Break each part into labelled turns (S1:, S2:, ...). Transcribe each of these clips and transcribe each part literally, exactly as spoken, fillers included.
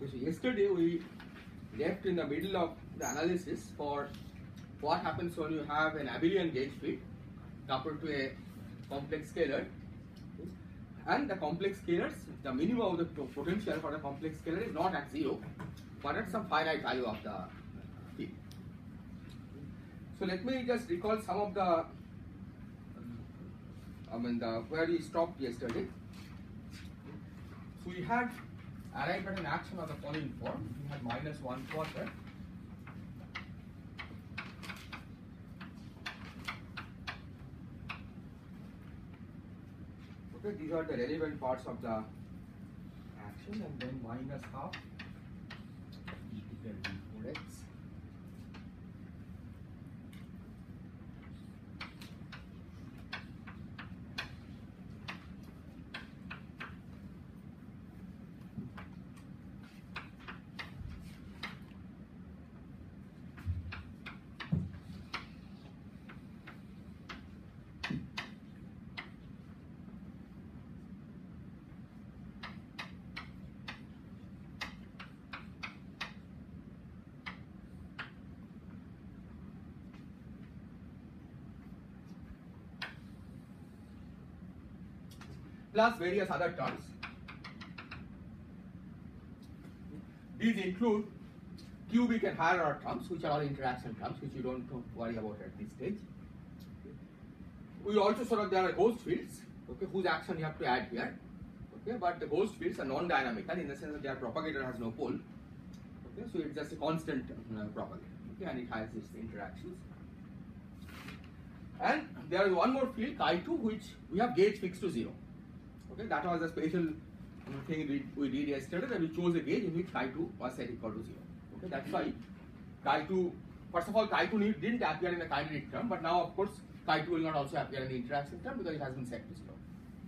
S1: Okay, so yesterday we left in the middle of the analysis for what happens when you have an abelian gauge field coupled to a complex scalar, and the complex scalars, the minimum of the potential for the complex scalar is not at zero, but at some finite value of the field. So let me just recall some of the, I mean, the where we stopped yesterday. So we had arrived at an action of the following form. We had minus one quarter. Okay, these are the relevant parts of the action, and then minus half e equal to four x. Plus various other terms. These include cubic and higher order terms, which are all interaction terms, which you don't worry about at this stage. We also saw that there are ghost fields, okay, whose action you have to add here. Okay, but the ghost fields are non-dynamical in the sense that their propagator has no pole. Okay, so it's just a constant uh, propagator. Okay, and it has its interactions. And there is one more field, chi two, which we have gauge fixed to zero. Okay, that was a special thing we, we did yesterday, that we chose a gauge in which chi two was set equal to zero. Okay, that's why chi two, first of all, chi two didn't appear in the kinetic term, but now of course chi two will not also appear in the interaction term because it has been set to zero.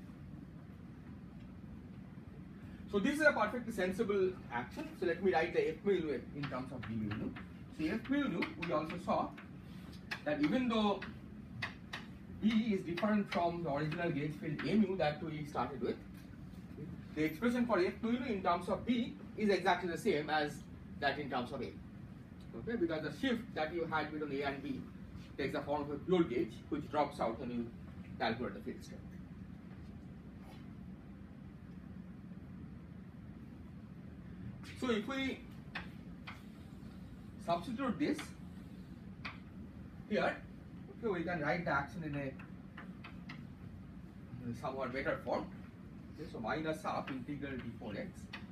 S1: So this is a perfectly sensible action. So let me write the F mu nu in terms of B mu nu. So F mu nu, we also saw that even though B is different from the original gauge field A mu that we started with, the expression for F mu nu in terms of B is exactly the same as that in terms of A. Okay, because the shift that you had between A and B takes the form of a pure gauge, which drops out when you calculate the field strength. So if we substitute this here, okay, we can write the action in a somewhat better form. Okay, so minus half integral d four x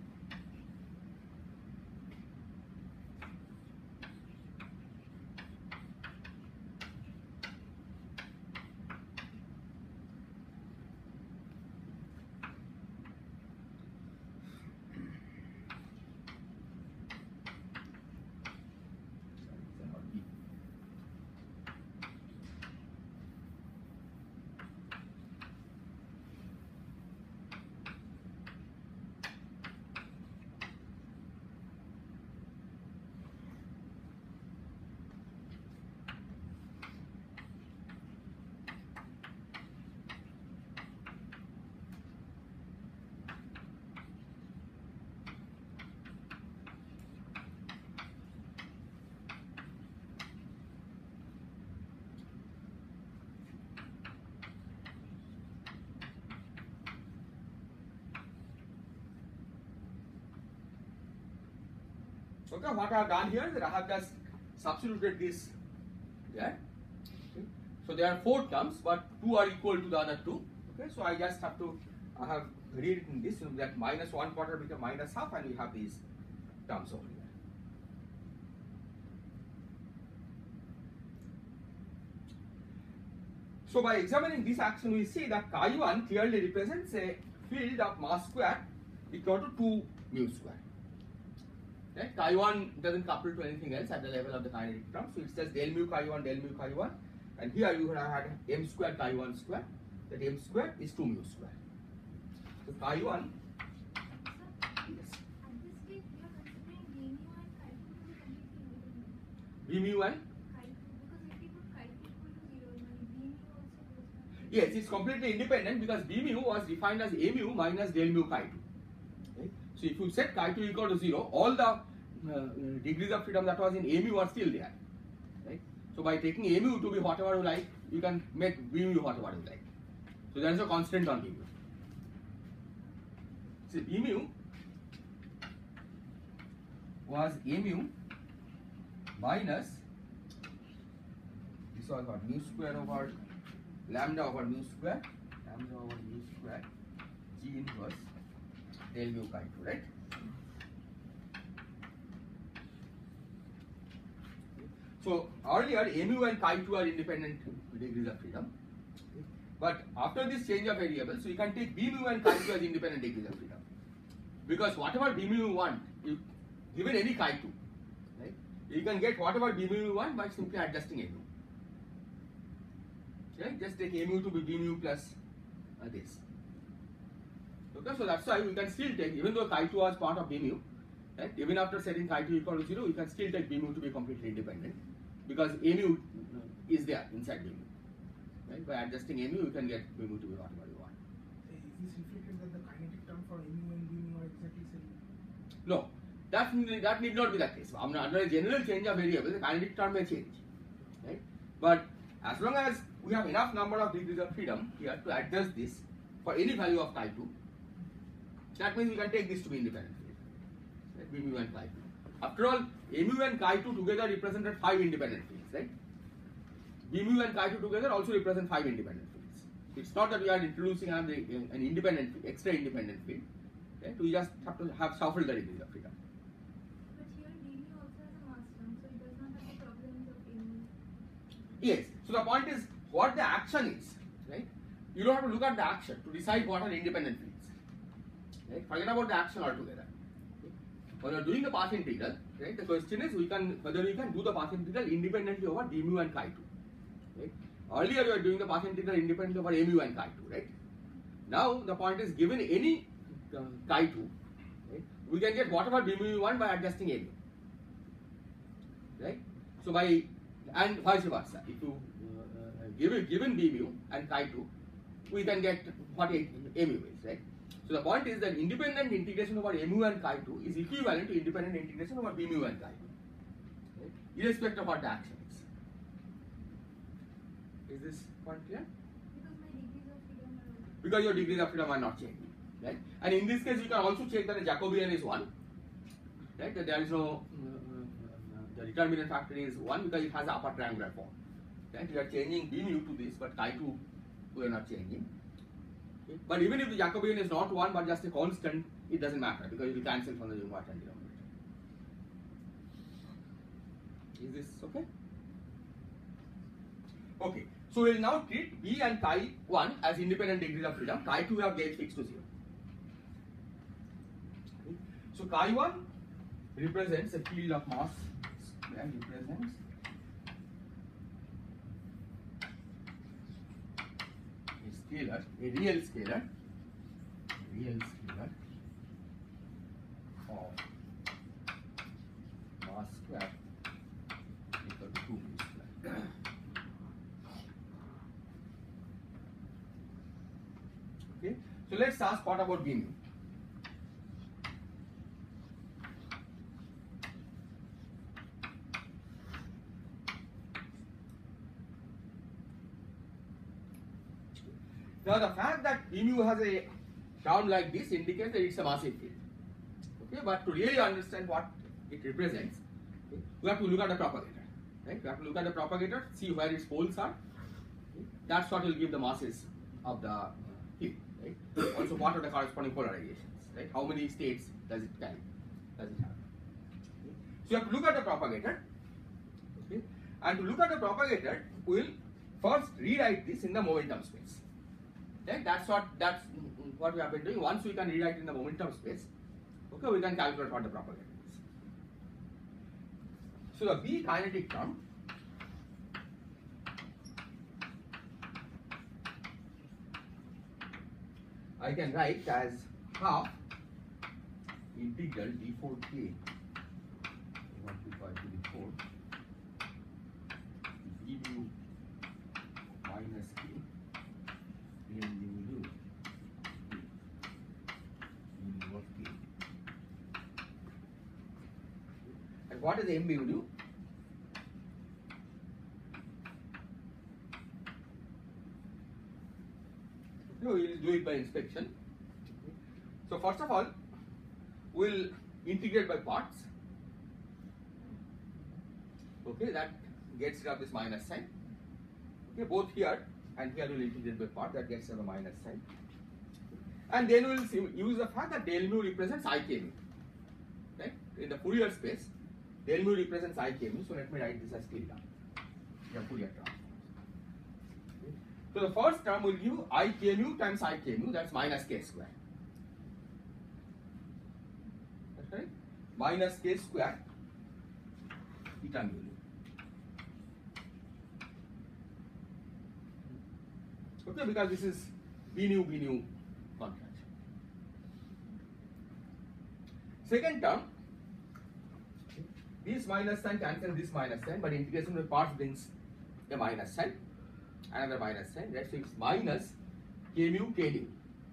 S1: Okay, what I have done here is that I have just substituted this there. Okay. So there are four terms, but two are equal to the other two. Okay, so I just have to, I have rewritten this, so that minus one quarter become minus half, and we have these terms over here. So by examining this action, we see that chi one clearly represents a field of mass square equal to two mu square. Right? Chi one doesn't couple to anything else at the level of the kinetic term, so it's just del mu chi one, del mu chi one, and here you have had m square chi one square, that m square is two mu square. So chi one, yes.
S2: At this stage, we are considering
S1: B
S2: B mu and chi two to be completely independent.
S1: mu and?
S2: Chi two, because if we put chi two equal to zero, then B mu also goes back.
S1: Yes, it's completely independent because B mu was defined as A mu minus del mu chi two. Right? So if you set chi two equal to zero, all the uh, degrees of freedom that was in A mu are still there, right? So by taking A mu to be whatever you like, you can make B mu whatever you like. So there is a constant on B mu. So B mu was A mu minus, this was what, mu square over lambda over mu square, lambda over mu square, G inverse del mu chi two, right? So earlier A mu and chi two are independent degrees of freedom, but after this change of variable, so you can take B mu and chi two as independent degrees of freedom, because whatever B mu you want, you given any chi two, right? You can get whatever B mu you want by simply adjusting A mu. Right? Just take A mu to be B mu plus uh, this. Okay, so that's why we can still take, even though chi two was part of B mu, right? Even after setting chi two equal to zero, you can still take B mu to be completely independent, because A mu is there inside B mu. Right? By adjusting A mu, you can get B mu to be whatever you want.
S3: Is this reflected that the kinetic term for A mu and B mu are exactly same?
S1: No, that, that need not be the case. Under a general change of variable, the kinetic term may change, right? But as long as we have enough number of degrees of freedom here to adjust this for any value of chi two, that means we can take this to be independent field, right? B mu and chi two. After all, A mu and chi two together represented five independent fields, right? B mu and chi two together also represent five independent fields. It's not that we are introducing an, an independent, extra independent field, right? We just have to have shuffled the degrees of freedom.
S2: But here B mu also has a mass term, so it does not have the problems of A mu.
S1: Yes. So the point is what the action is, right? You don't have to look at the action to decide what are independent fields. Right? Forget about the action altogether. Okay? When you are doing the path integral, right? The question is we can whether we can do the path integral independently over B mu and chi two. Right? Earlier we were doing the path integral independently over A mu and chi two, right? Now the point is given any uh, chi two, right? We can get whatever B mu we want by adjusting A mu. Right? So by and vice versa. If you uh, given given B mu and chi two, we can get what A, A mu is, right? So the point is that independent integration over A mu and chi two is equivalent to independent integration over B mu and chi two, right? Irrespective of what the action is. Is this point clear?
S2: Because my degrees of freedom are also.
S1: Because your degrees of freedom are not changing, right? And in this case, you can also check that the Jacobian is one, right? That there is no the determinant factor is one because it has the upper triangular form. Right? We are changing B mu to this, but chi two we are not changing. Okay? But even if the Jacobian is not one but just a constant, it doesn't matter because it will cancel from the numerator and denominator. Is this okay? Okay. So we will now treat B and chi one as independent degrees of freedom. Chi two we have gauge fixed to zero. Okay. So chi one represents a field of mass and represents a scalar, a real scalar, real scalar of mass square equal to two mu square. Okay, so let's ask what about B mu. Now the fact that B mu has a term like this indicates that it's a massive field. Okay, but to really understand what it represents, okay, we have to look at the propagator. Right? We have to look at the propagator, see where its poles are. Okay? That's what will give the masses of the field. Right? Also, what are the corresponding polarizations? Right? How many states does it carry? Does it have? Okay? So you have to look at the propagator. Okay? And to look at the propagator, we will first rewrite this in the momentum space. Right? That's what that's what we have been doing. Once we can rewrite in the momentum space, okay, we can calculate what the propagator is. So the B kinetic term I can write as half integral d four k one to five to the four B mu minus k in mu u in of k And what is M mu nu? We will do it by inspection. So first of all, we will integrate by parts. Okay, that gets rid of this minus sign. Okay, both here and here we will integrate by part, that gets rid of the minus sign. And then we will use the fact that del mu represents I K mu. Right? In the Fourier space, del mu represents I K mu. So let me write this as tilde. The Fourier transform. So the first term will give I K mu times I K mu, that's minus k square. That's right? Minus k square eta mu. Okay, because this is B nu B nu contraction. Second term, this minus sign cancels this minus sign, but integration by parts brings a minus sign, another minus sign, right? So it's minus k mu k nu.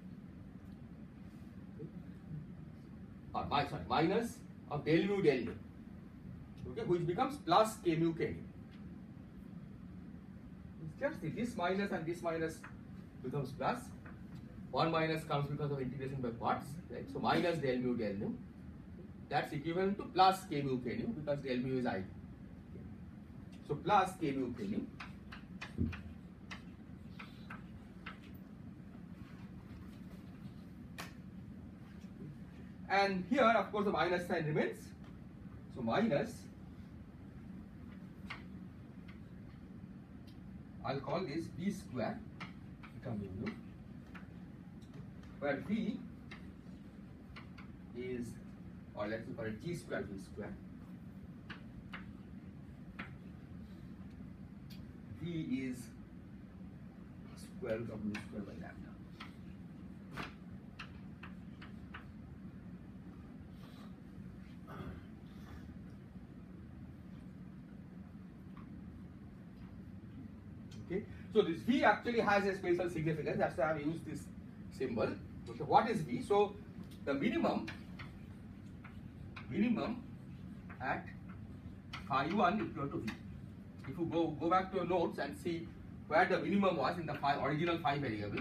S1: Or my, sorry, minus of del mu del nu. Okay, which becomes plus k mu k nu. Just see, this minus and this minus becomes plus. One minus comes because of integration by parts, right? So minus del mu del nu. That's equivalent to plus k mu k nu because del mu is I. So plus k mu k nu. And here, of course, the minus sign remains. So minus, I'll call this V square, where V is, or let's call it G square V square. V is square root of mu square by lambda. Okay. So this V actually has a spatial significance. That's why I've used this symbol. Okay. What is V? So the minimum, minimum at phi one equal to V. If you go go back to your notes and see where the minimum was in the phi, original phi variable,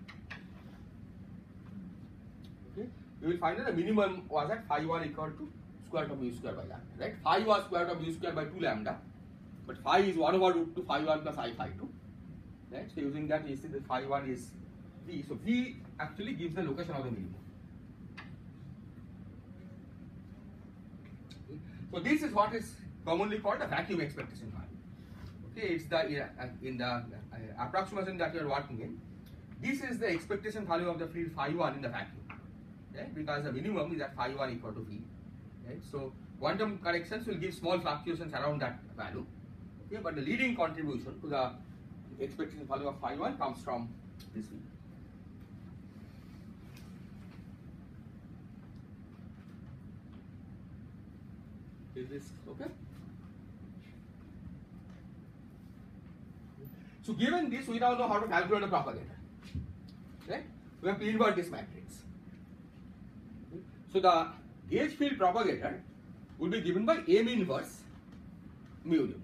S1: okay, you will find that the minimum was at phi one equal to square root of mu square by lambda. Right? Phi was square root of mu square by two lambda, but phi is one over root two phi one plus I phi two. Right? So using that, you see that phi one is V. So V actually gives the location of the minimum. So this is what is commonly called a vacuum expectation value. Okay, it's the uh, in the uh, approximation that you are working in. This is the expectation value of the field phi one in the vacuum. Right? Because the minimum is at phi one equal to V. Right? So quantum corrections will give small fluctuations around that value. Okay, but the leading contribution to the expectation value of phi one comes from this V. Is this okay? So given this, we now know how to calculate a propagator. Right? We have to invert this matrix. So the gauge field propagator will be given by M inverse mu nu.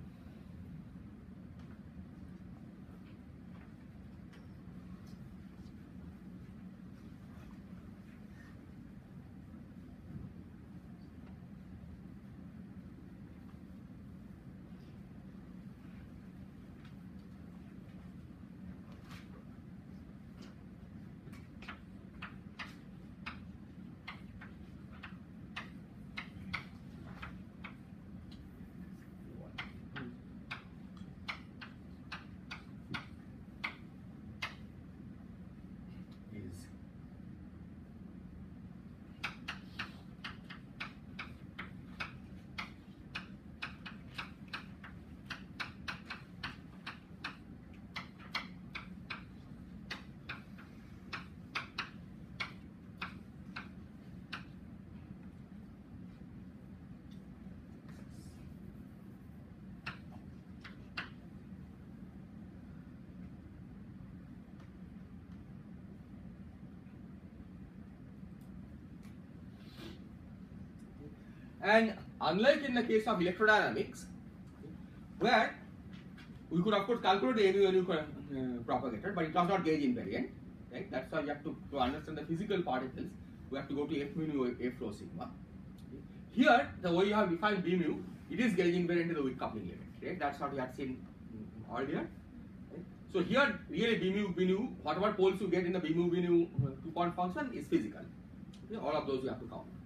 S1: And unlike in the case of electrodynamics, where we could of course calculate the mu nu uh, propagator, but it was not gauge invariant, right? That's why you have to, to understand the physical particles, we have to go to F mu nu, F rho sigma. Here, the way you have defined B mu, it is gauge invariant to the weak coupling limit, right? That's what we had seen earlier. Right? So here, really B mu, B nu, whatever poles you get in the B mu, B nu uh, two-point function is physical. Okay? All of those you have to count.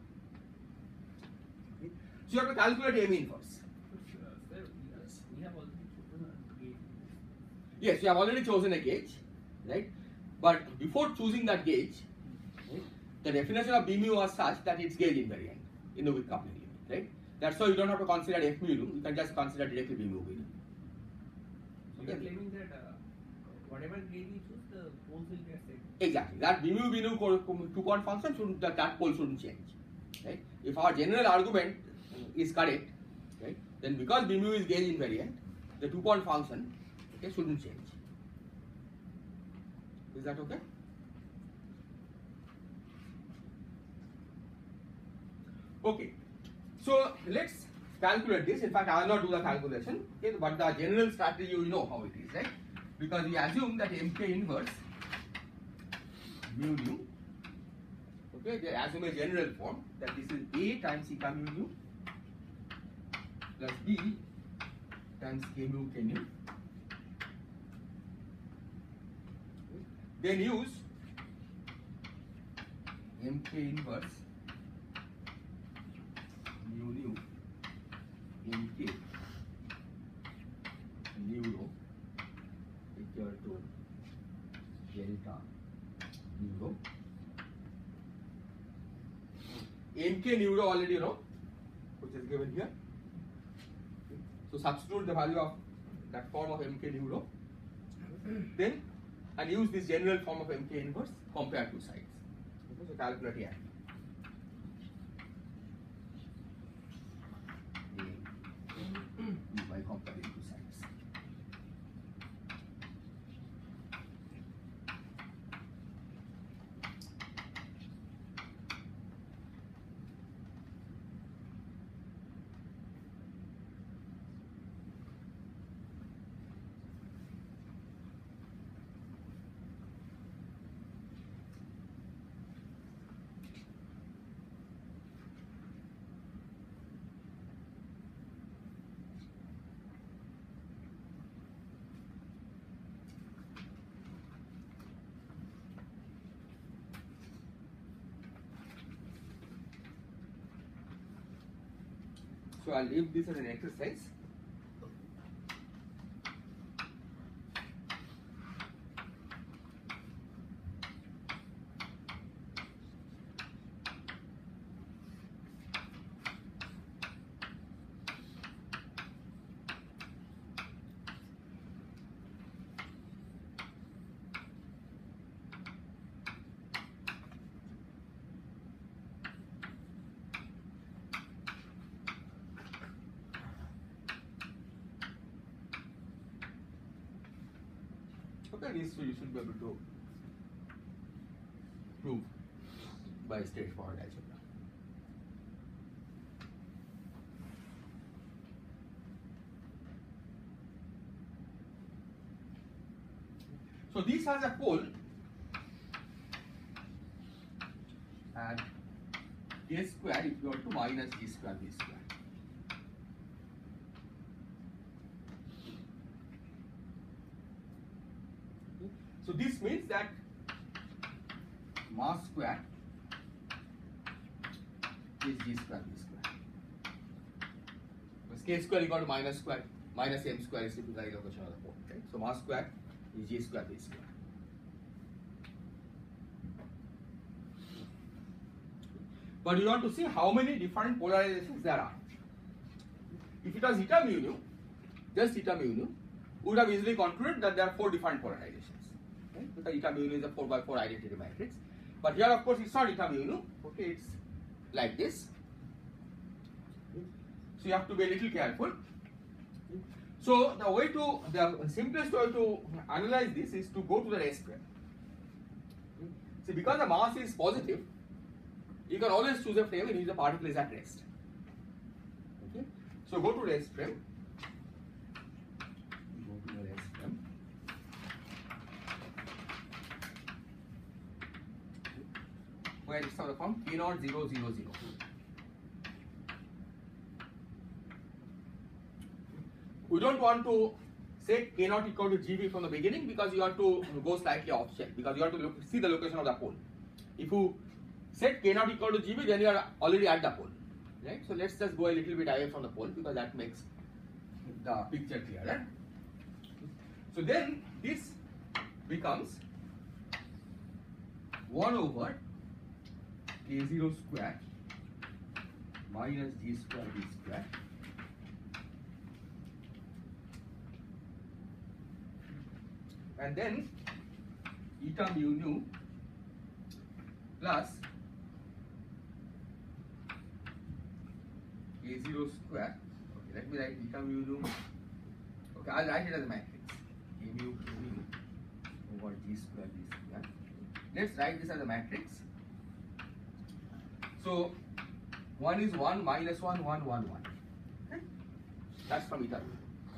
S1: Okay? So you have to calculate M inverse.
S4: Sir, yes, we have already chosen a gauge.
S1: Yes, you have already chosen a gauge, right? But before choosing that gauge, right, the definition of B mu was such that it's gauge invariant in the weak coupling limit, right? That's why you don't have to consider F mu nu, you can just consider directly B mu B nu.
S4: So you are claiming that uh, whatever gauge you choose, the poles will get set.
S1: Exactly, that B mu B nu two-point function, should, that, that pole shouldn't change, right? If our general argument is correct, right, then because B mu is gauge invariant, the two-point function, okay, shouldn't change. Is that okay? Okay, so let's calculate this. In fact, I will not do the calculation, okay, but the general strategy you know how it is, right? Because we assume that M K inverse mu nu, okay, they assume a general form that this is A times eta mu nu plus B times K mu K nu. Then use M K inverse mu nu M K nu rho equal to delta nu rho. M K nu rho already you know, which is given here. So substitute the value of that form of M K nu rho. Then and use this general form of M K inverse, compare two sides. Okay, so calculate here. By comparing two sides. So I'll leave this as an exercise. Okay, this you should be able to prove by straightforward algebra. So this has a pole and a square equal to minus g square b square. So this means that mass square is g square b square. Because k square equal to minus square minus m square is typically the location of the pole. Okay? So mass square is g square b square. But you want to see how many different polarizations there are. If it was eta mu nu, just eta mu nu, we would have easily concluded that there are four different polarizations. Okay? Because eta mu nu is a four by four identity matrix. But here, of course, it's not eta mu nu. Okay, it's like this. So you have to be a little careful. So the way to, the simplest way to analyze this is to go to the rest square. See, because the mass is positive, you can always choose a frame in which the particle is at rest. So go to rest frame. Go to the rest frame. Where it's of the form k naught zero zero zero. We don't want to set k naught equal to G B from the beginning because you have to go slightly off shell because you have to look, see the location of the pole. If you set k naught equal to G B, then you are already at the pole, right? So let's just go a little bit away from the pole because that makes the picture clearer. So then this becomes one over k zero square minus g square b square and then eta mu nu plus k zero square. Okay, let me write eta mu nu. Okay, I'll write it as a matrix. K mu nu over g square b square. Let's write this as a matrix. So one is one minus one, one, one, one. Okay? That's from eta.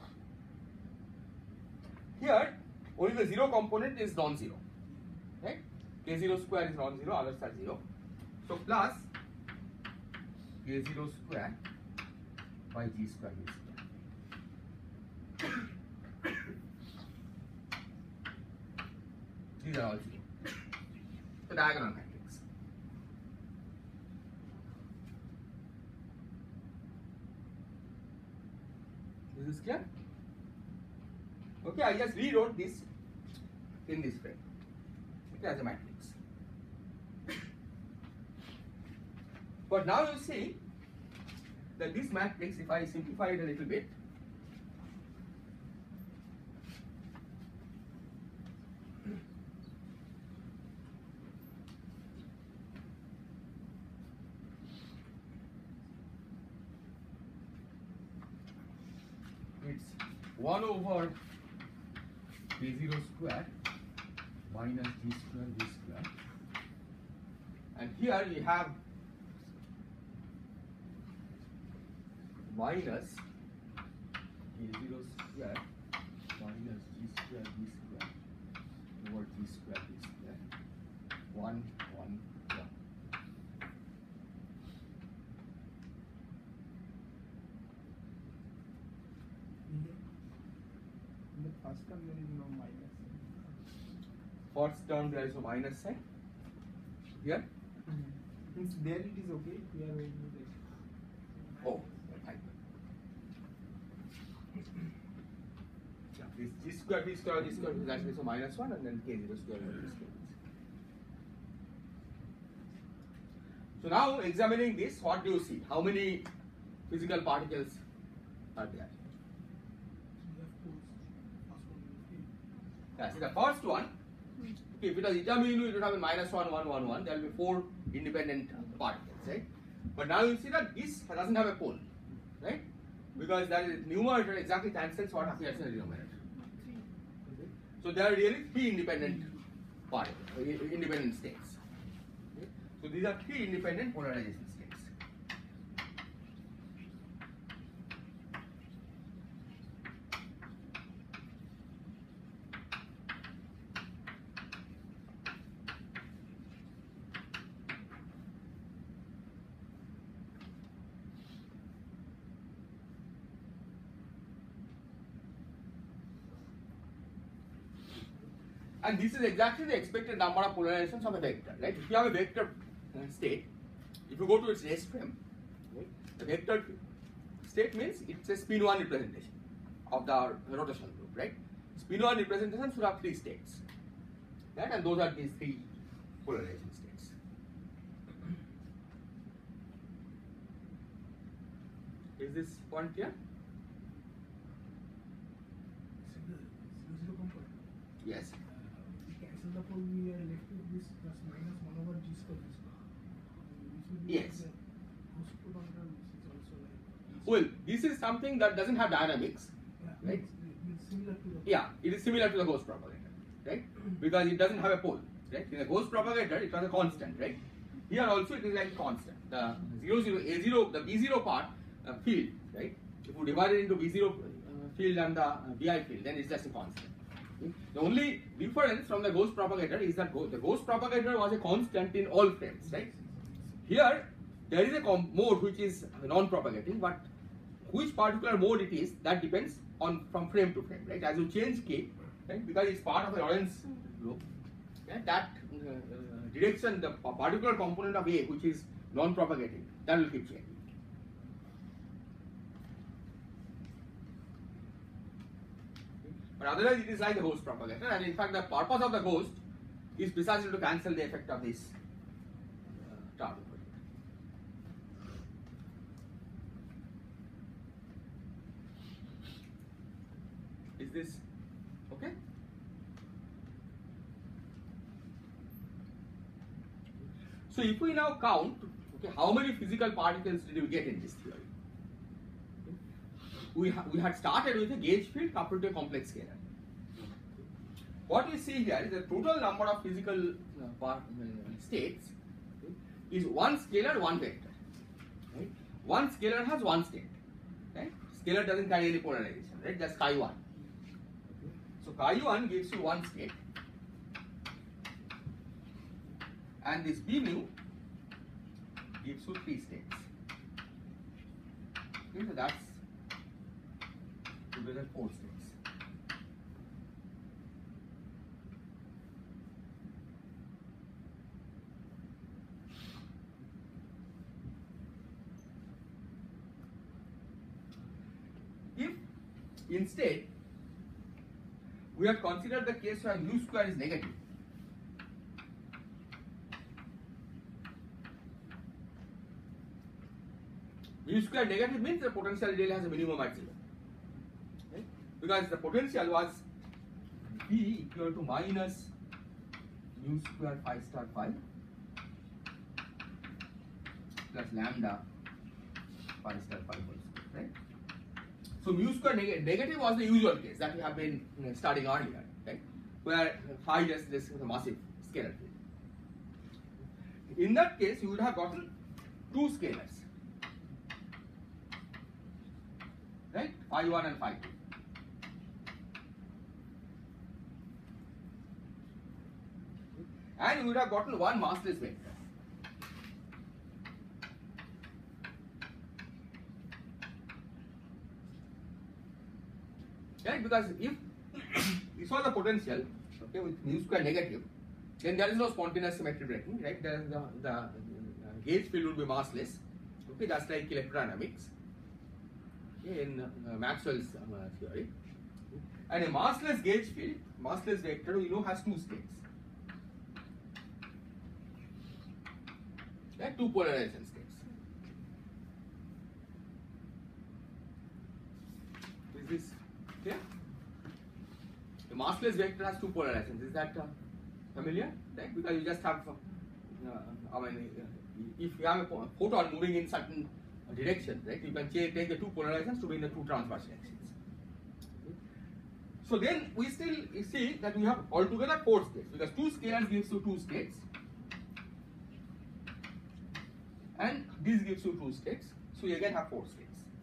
S1: Here, only the zero component is non-zero. Right? K zero square is non-zero, others are zero. So plus K zero square by G square B square. These are all zero. So diagonal matrix. This is clear? Okay, I just rewrote this in this frame. Okay, as a matrix. But now you see that this matrix, if I simplify it a little bit, it's one over k zero square minus g square b square, and here we have minus k zero square minus g square b square over g square b square, one, one, one.
S3: In the first term there is no minus.
S1: First term there is a minus sign. Here?
S3: Means there it is okay. We are going to take.
S1: Oh, fine. Yeah, this g square b square g square is actually so minus one and then k zero square over b square. So now examining this, what do you see? How many physical particles are there?
S3: We have poles. First one will be.
S1: Yeah, see the first one, okay, if it was eta mu nu, it would have been minus one, one, one, one. There will be four independent particles, right? But now you see that this doesn't have a pole, right? Because that is numerator exactly cancels what appears in the denominator. Okay? So there are really three independent particles, uh, independent states. Okay? So these are three independent polarization states. And this is exactly the expected number of polarizations of a vector, right? If you have a vector uh, state, if you go to its rest frame, right, the vector state means it's a spin one representation of the rotational group, right? Spin one representation should have three states, right? And those are these three polarization states. Is this point clear?
S3: So the zero zero component.
S1: Yes.
S3: We cancel the pole. We are left with this plus minus one over g square b square. Which will be
S1: Yes.
S3: the ghost potential, which is also like.
S1: Well, this is something that doesn't have dynamics,
S3: Yeah,
S1: right?
S3: It's, it's similar to the.
S1: Yeah, it is similar to the ghost propagator, right? Because it doesn't have a pole, right? In a ghost propagator, it was a constant, right? Here also it is like constant. The zero zero a zero, the b zero part uh, field, right? you divide it into V zero uh, field and the uh, Vi field, then it's just a constant. Okay? The only difference from the ghost propagator is that go the ghost propagator was a constant in all frames, right? Here, there is a mode which is non-propagating, but which particular mode it is, that depends on from frame to frame, right? As you change K, right, because it's part of the Lorentz group, yeah, that uh, uh, direction, the particular component of A which is non-propagating, that will keep changing. But otherwise it is like the ghost propagator, and in fact the purpose of the ghost is precisely to cancel the effect of this uh, term. Is this okay? So if we now count, okay, how many physical particles did we get in this theory? We, ha we had started with a gauge field coupled to a complex scalar. What we see here is the total number of physical uh, part, uh, states is one scalar, one vector. Right? One scalar has one state. Right? Scalar doesn't carry any polarization, right? That's chi one. So chi one gives you one state, and this B mu gives you three states. Okay, so that's together four states. If instead we have considered the case where mu square is negative, mu square negative means the potential really has a minimum at zero. Okay? Because the potential was V equal to minus mu square phi star phi plus lambda phi star phi whole square, right? So mu square neg negative was the usual case that we have been you know, studying earlier, right? Where phi just this is a massive scalar field. In that case, you would have gotten two scalars, right? Phi one and phi two. And you would have gotten one massless vector. Right? Because if this was the potential, okay, with mu square negative, then there is no spontaneous symmetry breaking, right? There is the, the uh, gauge field would be massless. Okay, that's like electrodynamics, okay, in uh, Maxwell's um, uh, theory. And a massless gauge field, massless vector, you know, has two states. Right? Two polarization states. Is this clear? The massless vector has two polarizations. Is that uh, familiar? Right? Because you just have, uh, I mean, if you have a photon moving in certain direction, right? You can take the two polarizations to be in the two transverse directions. Okay. So then we still see that we have altogether four states, because two scalars gives you two states, and this gives you two states. So you again have four states.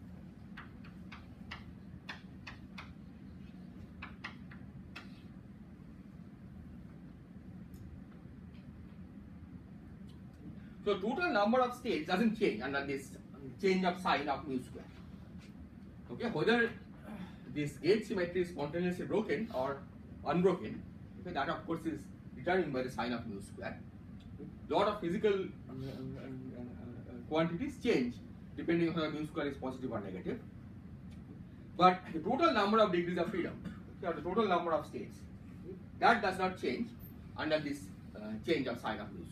S1: So total number of states doesn't change under this change of sign of mu square. Okay, whether this gauge symmetry is spontaneously broken or unbroken, okay, that of course is determined by the sign of mu square. Lot of physical uh, uh, uh, quantities change depending on whether mu square is positive or negative. But the total number of degrees of freedom, okay, or the total number of states, that does not change under this uh, change of sign of mu square.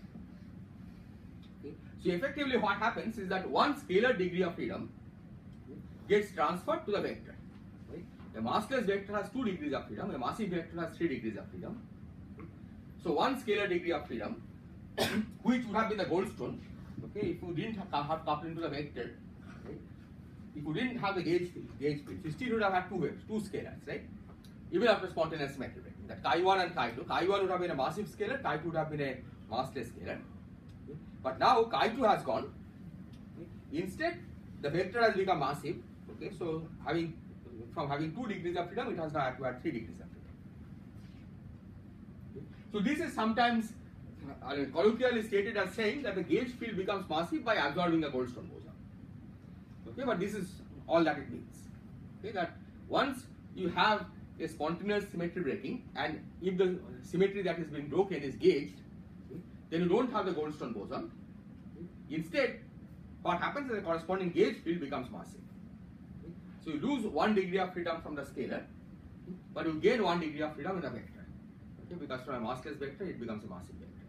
S1: So effectively what happens is that one scalar degree of freedom gets transferred to the vector. Right? A massless vector has two degrees of freedom, a massive vector has three degrees of freedom. So one scalar degree of freedom, which would have been the goldstone, okay, if you didn't have, have coupled into the vector, right? If you didn't have the gauge field, gauge field, you still would have had two vectors, two scalars, right? Even after spontaneous symmetry breaking, that chi one and chi two, chi one would have been a massive scalar, chi two would have been a massless scalar. But now chi two has gone. Instead, the vector has become massive. Okay, so having from having two degrees of freedom, it has now acquired three degrees of freedom. Okay. So this is sometimes uh, colloquially stated as saying that the gauge field becomes massive by absorbing the Goldstone boson. Okay, but this is all that it means. Okay, that once you have a spontaneous symmetry breaking, and if the symmetry that is being broken is gauged, okay, then you don't have the Goldstone boson. Okay. Instead, what happens is the corresponding gauge field becomes massive. Okay. So you lose one degree of freedom from the scalar, but you gain one degree of freedom in the vector. Okay, because from a massless vector, it becomes a massive vector.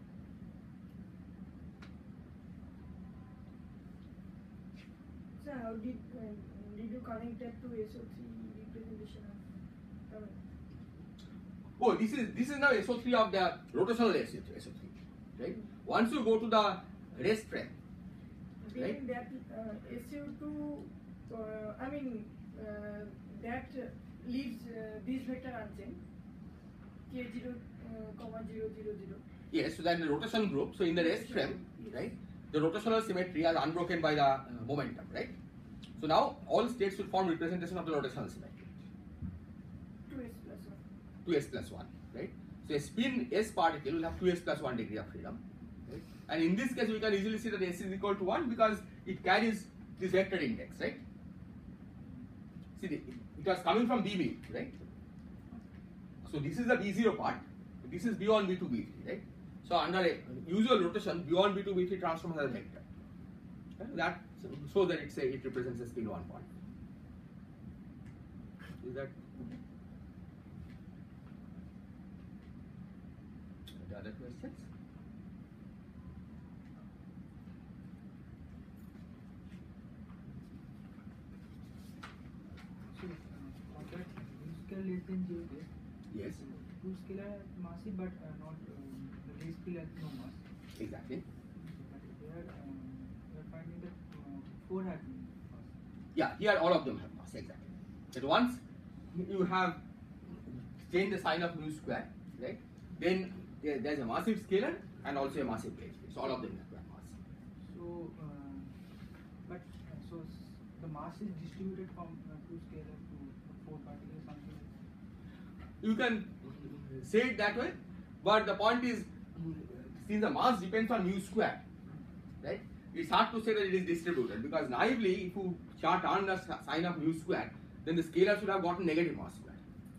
S5: So how did uh, did you connect that to S O three representation of? Uh,
S1: Oh, this is this is now S O three of the rotational S O three, right? Once you go to the rest frame,
S5: then
S1: right?
S5: that uh, S O two, uh, I mean uh, that uh, leaves uh, this vector unchanged. K zero, uh, comma zero zero zero.
S1: Yes, so then the rotation group. So in the rest frame,
S5: Yes.
S1: right? The rotational symmetry is unbroken by the uh, momentum, right? So now all states will form representation of the rotational symmetry.
S5: Two S plus one.
S1: two s plus one, right? So a spin S particle will have two s plus one degree of freedom, right? And in this case, we can easily see that S is equal to one because it carries this vector index, right? See, the, it was coming from B mu, right? So this is the B zero part. This is B one, B two, B three, right? So under a usual rotation, B one, B two, B three transforms as a vector. Right? That so that it's a, it represents a spin one part. Is that? Any other questions?
S3: So, uh, on that new scale less than zero there,
S1: Yes,
S3: two scalar massive but uh, not um, the less scale has no mass.
S1: exactly.
S3: But here um, we are finding that uh, four have mass.
S1: Yeah, here all of them have mass, exactly. But once you have changed the sign of mu square, right? Then there, there's a massive scalar and also a massive gauge. So all of them have mass.
S3: So, uh, but uh, so s- the mass is distributed from uh, two scalar to four particles, something like that.
S1: You can say it that way, but the point is, since the mass depends on mu square, right? It's hard to say that it is distributed because naively, if you chart on the s- sign of mu square, then the scalar should have gotten negative mass square,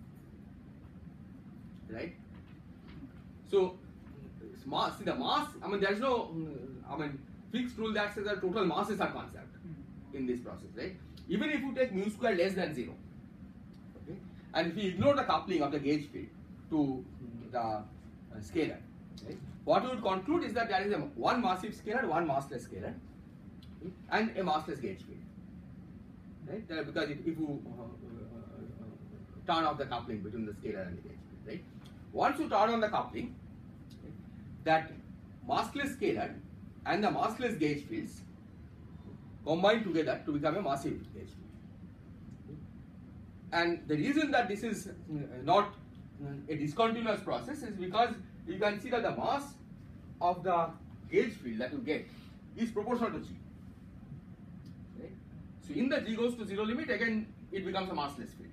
S1: right? So, it's mass. See the mass. I mean, there's no, I mean, fixed rule that says that total masses are conserved in this process, right? Even if you take mu square less than zero, okay, and if you ignore the coupling of the gauge field to the uh, scalar, right, what you would conclude is that there is a one massive scalar, one massless scalar, okay, and a massless gauge field, right? There- Because if, if you uh, uh, uh, turn off the coupling between the scalar and the gauge field, right? Once you turn on the coupling, right, that massless scalar and the massless gauge fields combine together to become a massive gauge field. And the reason that this is uh, not uh, a discontinuous process is because you can see that the mass of the gauge field that you get is proportional to G. Right? So in the G goes to zero limit, again it becomes a massless field.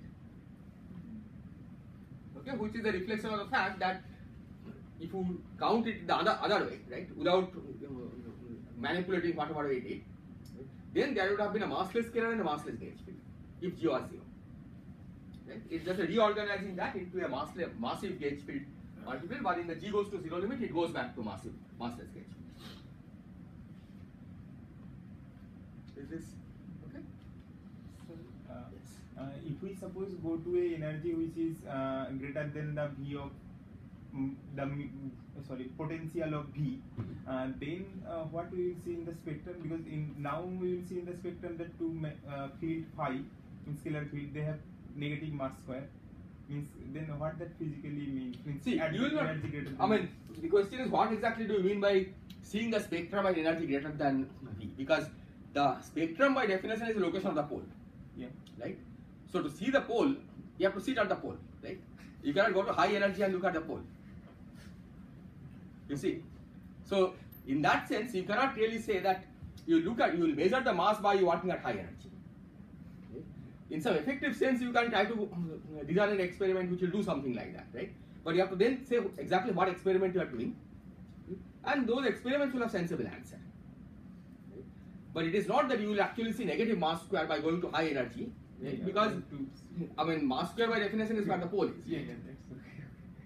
S1: Okay, which is a reflection of the fact that if you count it the other, other way, right, without uh, manipulating whatever it is, then there would have been a massless scalar and a massless gauge field if G was zero. Right? It's just a reorganizing that into a massless, massive gauge field multiple, but in the G goes to zero limit, it goes back to massive, massless gauge field. Is this okay?
S6: So, uh,
S1: Yes.
S6: uh, if we suppose go to a energy which is uh, greater than the V of mm, the mm, sorry potential of V, uh, then uh, what we will see in the spectrum, because in now we will see in the spectrum that two ma- uh, field phi in scalar field they have negative mass square, means then what that physically means, means
S1: See,
S6: at
S1: you will not.
S6: energy greater than
S1: I mean, the question is, what exactly do you mean by seeing the spectrum at energy greater than V? Because the spectrum by definition is the location of the pole,
S6: yeah.
S1: right? So to see the pole, you have to sit at the pole, right? You cannot go to high energy and look at the pole. You see? So in that sense, you cannot really say that you look at, you will measure the mass by you working at high energy. Okay? in some effective sense, you can try to uh, design an experiment which will do something like that, right? But you have to then say exactly what experiment you are doing, and those experiments will have sensible answer. Right? But it is not that you will actually see negative mass square by going to high energy, right?
S6: Yeah,
S1: Because
S6: yeah,
S1: I mean mass square by definition is where the pole is.
S6: Yeah, yeah, that's okay.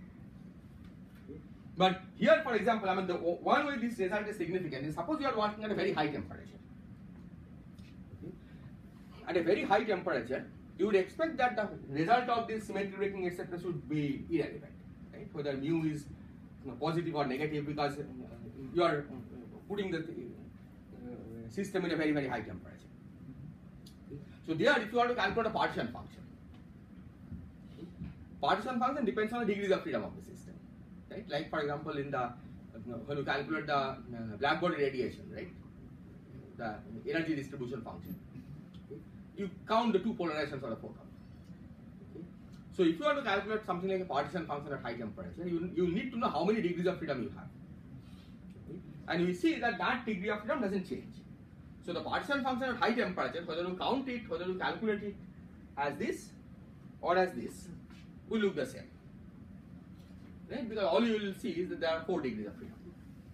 S1: But here, for example, I mean the o- one way this result is significant is suppose you are working at a very high temperature. Okay? At a very high temperature, you would expect that the result of this symmetry breaking et cetera should be irrelevant, right? Whether mu is you know, positive or negative, because uh, you are uh, putting the uh, system in a very very high temperature. Okay? So there, if you want to calculate a partition function, okay? Partition function depends on the degrees of freedom of the system, right? Like for example, in the uh, when you calculate the uh, black body radiation, right? The energy distribution function. You count the two polarizations of the photon. Okay? So if you want to calculate something like a partition function at high temperature, you, you need to know how many degrees of freedom you have. Okay? And we see that that degree of freedom doesn't change. So the partition function at high temperature, whether you count it, whether you calculate it as this or as this, will look the same. Right? Because all you will see is that there are four degrees of freedom.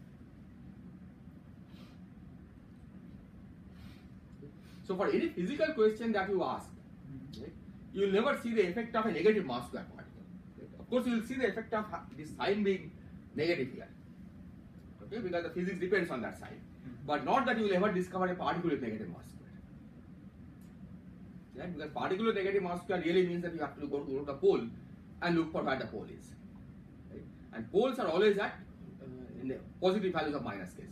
S1: So for any physical question that you ask, right, you will never see the effect of a negative mass square particle. Right? Of course, you will see the effect of this sign being negative here, okay, because the physics depends on that sign. But not that you will ever discover a particle with negative mass square. Right? Because particle with negative mass square really means that you have to go to the pole and look for where the pole is. Right? And poles are always at uh, in the positive values of minus k square.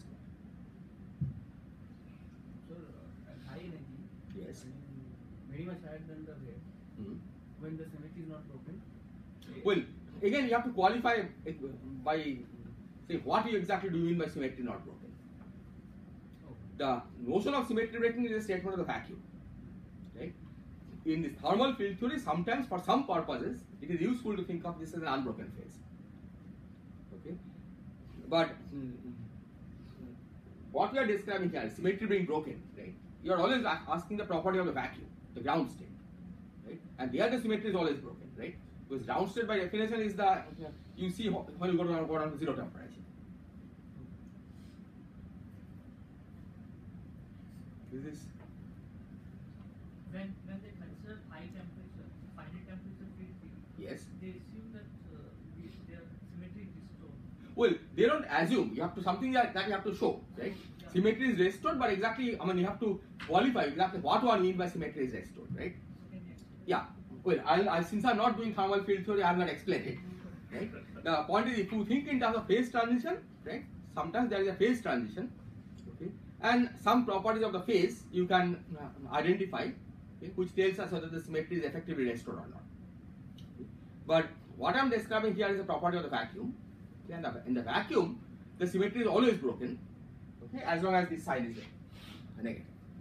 S1: Yes.
S4: Very much higher than the wave.
S1: Mm-hmm.
S4: When the symmetry is not broken.
S1: Well, again, you have to qualify it by say what you exactly do you mean by symmetry not broken.
S4: Okay.
S1: The notion of symmetry breaking is a statement of the vacuum. Right? In this thermal field theory, sometimes for some purposes, it is useful to think of this as an unbroken phase. Okay, but mm, what we are describing here is symmetry being broken. Right? You are always asking the property of the vacuum, the ground state, right? And there the symmetry is always broken, right? Because ground state by definition is the you see when you go down, go down to zero temperature. Is this
S7: When when they consider high temperature, finite temperature field theory,
S1: yes?
S7: they assume that uh, the- their symmetry is restored.
S1: Well, they don't assume. You have to something that, that you have to show, right?
S7: Yeah.
S1: Symmetry is restored, but exactly, I mean, you have to qualify exactly what one mean by symmetry is restored, right?
S7: So can you explain?
S1: Yeah. Well, I'll, I, since I'm not doing thermal field theory, I'll not explain it. Right? The point is, if you think in terms of phase transition, right? Sometimes there is a phase transition, okay? And some properties of the phase you can uh, identify, okay, which tells us whether the symmetry is effectively restored or not. Okay? But what I'm describing here is a property of the vacuum. Okay? And the, in the vacuum, the symmetry is always broken, okay? As long as this sign is negative.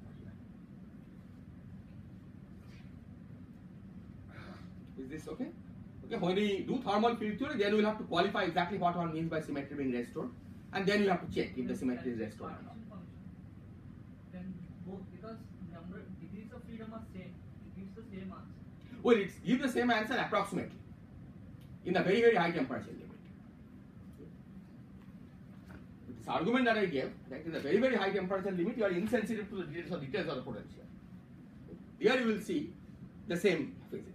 S1: Is this okay? Okay, when we do thermal field theory, then we will have to qualify exactly what one means by symmetry being restored, and then you have to check if the symmetry is restored or not.
S7: Partition function. Then both, because number degrees of freedom are same, it gives the same answer.
S1: Well, it gives the same answer approximately in the very, very high temperature limit. This argument that I gave, that in the very, very high temperature limit, you are insensitive to the details of details of the potential. Here you will see the same physics.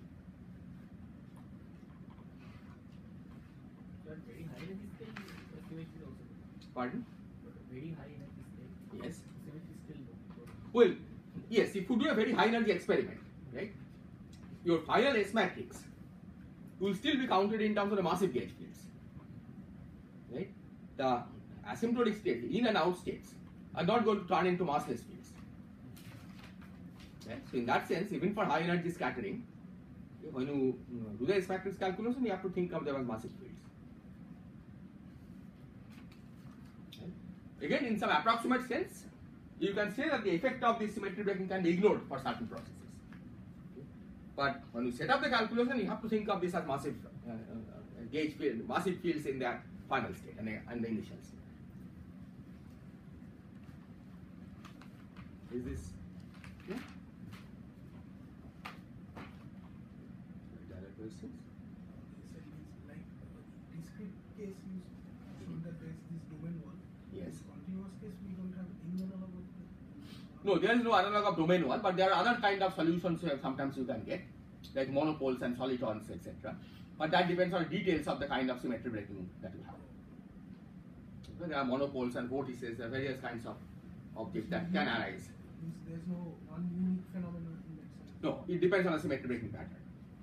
S4: So at very high energy state, the symmetry also.
S1: Pardon?
S4: But at very high energy state,
S1: Yes.
S4: the symmetry is still low.
S1: Well, yes, if you do a very high energy experiment, right, your final S matrix will still be counted in terms of the massive gauge fields. Right? The asymptotic states, in and out states, are not going to turn into massless fields. Right? So in that sense, even for high energy scattering, when you do the S matrix calculation, you have to think of them as massive fields. Right? Again, in some approximate sense, you can say that the effect of this symmetry breaking can be ignored for certain processes. Okay? But when you set up the calculation, you have to think of this as massive uh, uh, gauge field, massive fields in their final state and, and the initial state. Is this? Yeah? questions?
S8: So it is like uh, discrete case you showed that there is this domain wall.
S1: Yes.
S8: Continuous case we don't have any analog of the.
S1: No, there is no analog of domain one, but there are other kind of solutions uh, sometimes you can get, like monopoles and solitons, et cetera. But that depends on the details of the kind of symmetry breaking that you have. Okay, there are monopoles and vortices, there are various kinds of objects that can arise.
S8: Means there is no one unique phenomenon in that sense.
S1: No, it depends on the symmetry breaking pattern.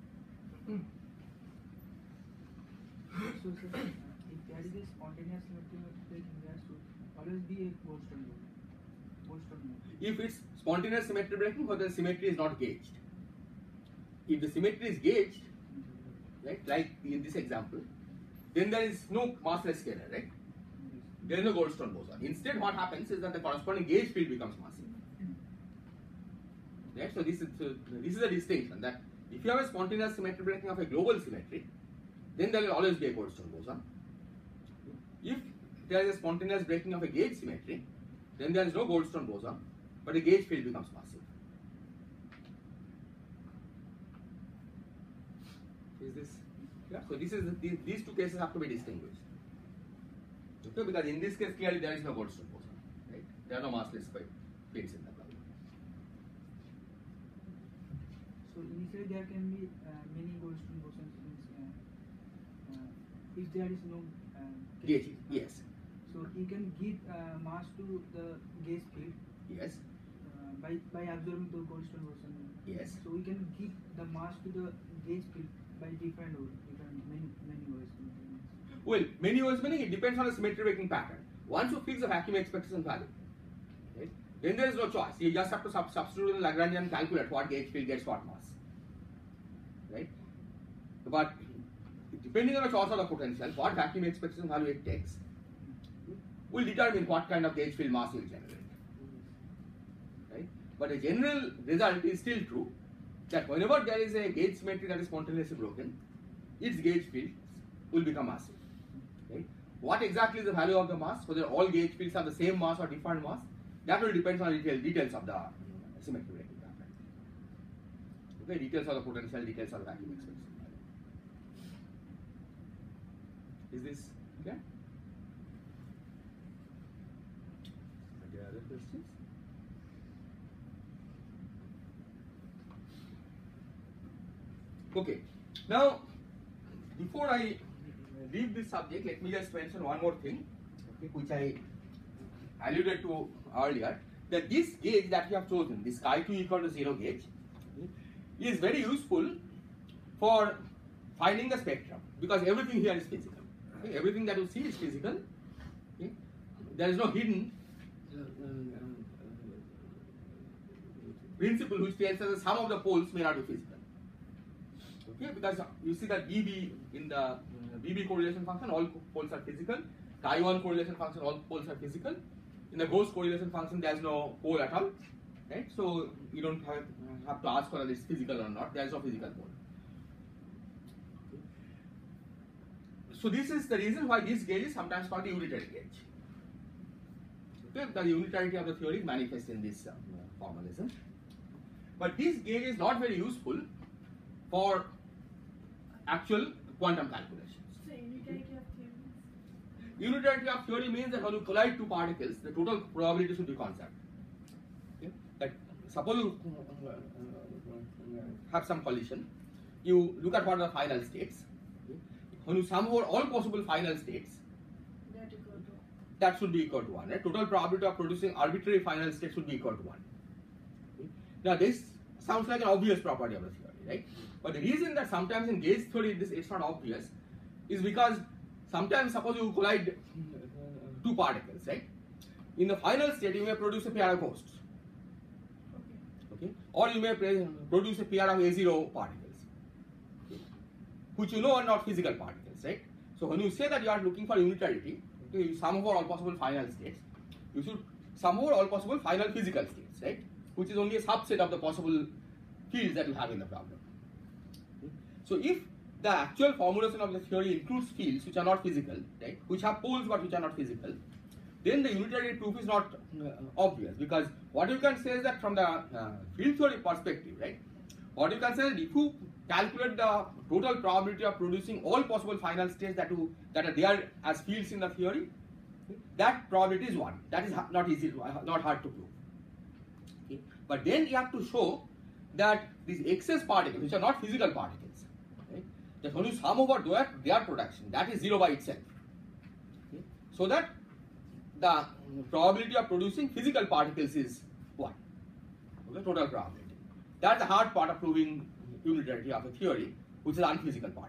S3: So, sir, uh, if there is a spontaneous symmetry breaking, there should always be a Goldstone rule. Goldstone rule.
S1: If it's spontaneous symmetry breaking, or the symmetry is not gauged. If the symmetry is gauged, right, like in this example, then there is no massless scalar, right? There is no Goldstone boson. Instead, what happens is that the corresponding gauge field becomes massive. Right? So this is so this is a distinction that if you have a spontaneous symmetry breaking of a global symmetry, then there will always be a Goldstone boson. If there is a spontaneous breaking of a gauge symmetry, then there is no Goldstone boson, but the gauge field becomes massive. Is this? Yeah. So this is these, these two cases have to be distinguished. Okay, because in this case clearly there is no Goldstone boson, right? There are no massless fields in the problem.
S3: So initially there can be uh, many Goldstone bosons uh, uh, if there is no uh,
S1: Gauge, yes,
S3: So you can give uh, mass to the gauge field
S1: yes,
S3: uh, by by absorbing the Goldstone boson.
S1: yes.
S3: So we can give the mass to the gauge field by different ways, different many many ways.
S1: Well, many ways meaning it depends on the symmetry breaking pattern. Once you fix the vacuum expectation value, right, then there is no choice. You just have to sub substitute in Lagrangian and calculate what gauge field gets what mass, right? But depending on the choice of the potential, what vacuum expectation value it takes will determine what kind of gauge field mass you will generate, right? But the general result is still true that whenever there is a gauge symmetry that is spontaneously broken, its gauge field will become massive. Right? What exactly is the value of the mass, whether all gauge fields have the same mass or different mass, that will depend on the detail, details of the uh, symmetry breaking pattern. Okay, details of the potential, details of the vacuum expectation value. Is this clear? Are there other questions? Okay, now before I leave this subject, let me just mention one more thing, okay, which I alluded to earlier, that this gauge that we have chosen, this chi two equal to zero gauge, okay, is very useful for finding the spectrum, because everything here is physical. Okay, everything that you see is physical. Okay, there is no hidden uh, uh, principle which tells us that some of the poles may not be physical. Okay, because you see that B B in the uh, B B correlation function, all poles are physical. Chi one correlation function, all poles are physical. In the ghost correlation function, there is no pole at all, right? So you don't have, have to ask whether it's physical or not. There is no physical pole. Okay. So this is the reason why this gauge is sometimes called the unitary gauge. Okay, the unitarity of the theory is manifest in this uh, formalism. But this gauge is not very useful for actual quantum calculations.
S5: So unitarity of theory.
S1: Unitarity of theory means that when you collide two particles, the total probability should be constant. Okay? That suppose you uh, uh, have some collision, you look at what are the final states. Okay? When you sum over all possible final states,
S5: That equal to.
S1: that should be equal to one. Right? Total probability of producing arbitrary final states should be equal to one. Okay? Now this sounds like an obvious property of the theory, right? But the reason that sometimes in gauge theory this it's not obvious is because sometimes suppose you collide two particles, right? In the final state you may produce a pair of ghosts, okay? Or you may produce a pair of A zero particles, okay? Which you know are not physical particles, right? So when you say that you are looking for unitarity, okay, you sum over all possible final states, you should sum over all possible final physical states, right? Which is only a subset of the possible fields that you have in the problem. So if the actual formulation of the theory includes fields which are not physical, right, which have poles but which are not physical, then the unitarity proof is not uh, obvious, because what you can say is that from the uh, field theory perspective, right, what you can say is if you calculate the total probability of producing all possible final states that, you, that are there as fields in the theory, that probability is one. That is not easy, to, not hard to prove. Okay. But then you have to show that these excess particles, which are not physical particles, okay, that when you sum over their, their production, that is zero by itself. Okay. So that the probability of producing physical particles is one. Okay, total probability. That's the hard part of proving unitarity of a theory, which is unphysical particles.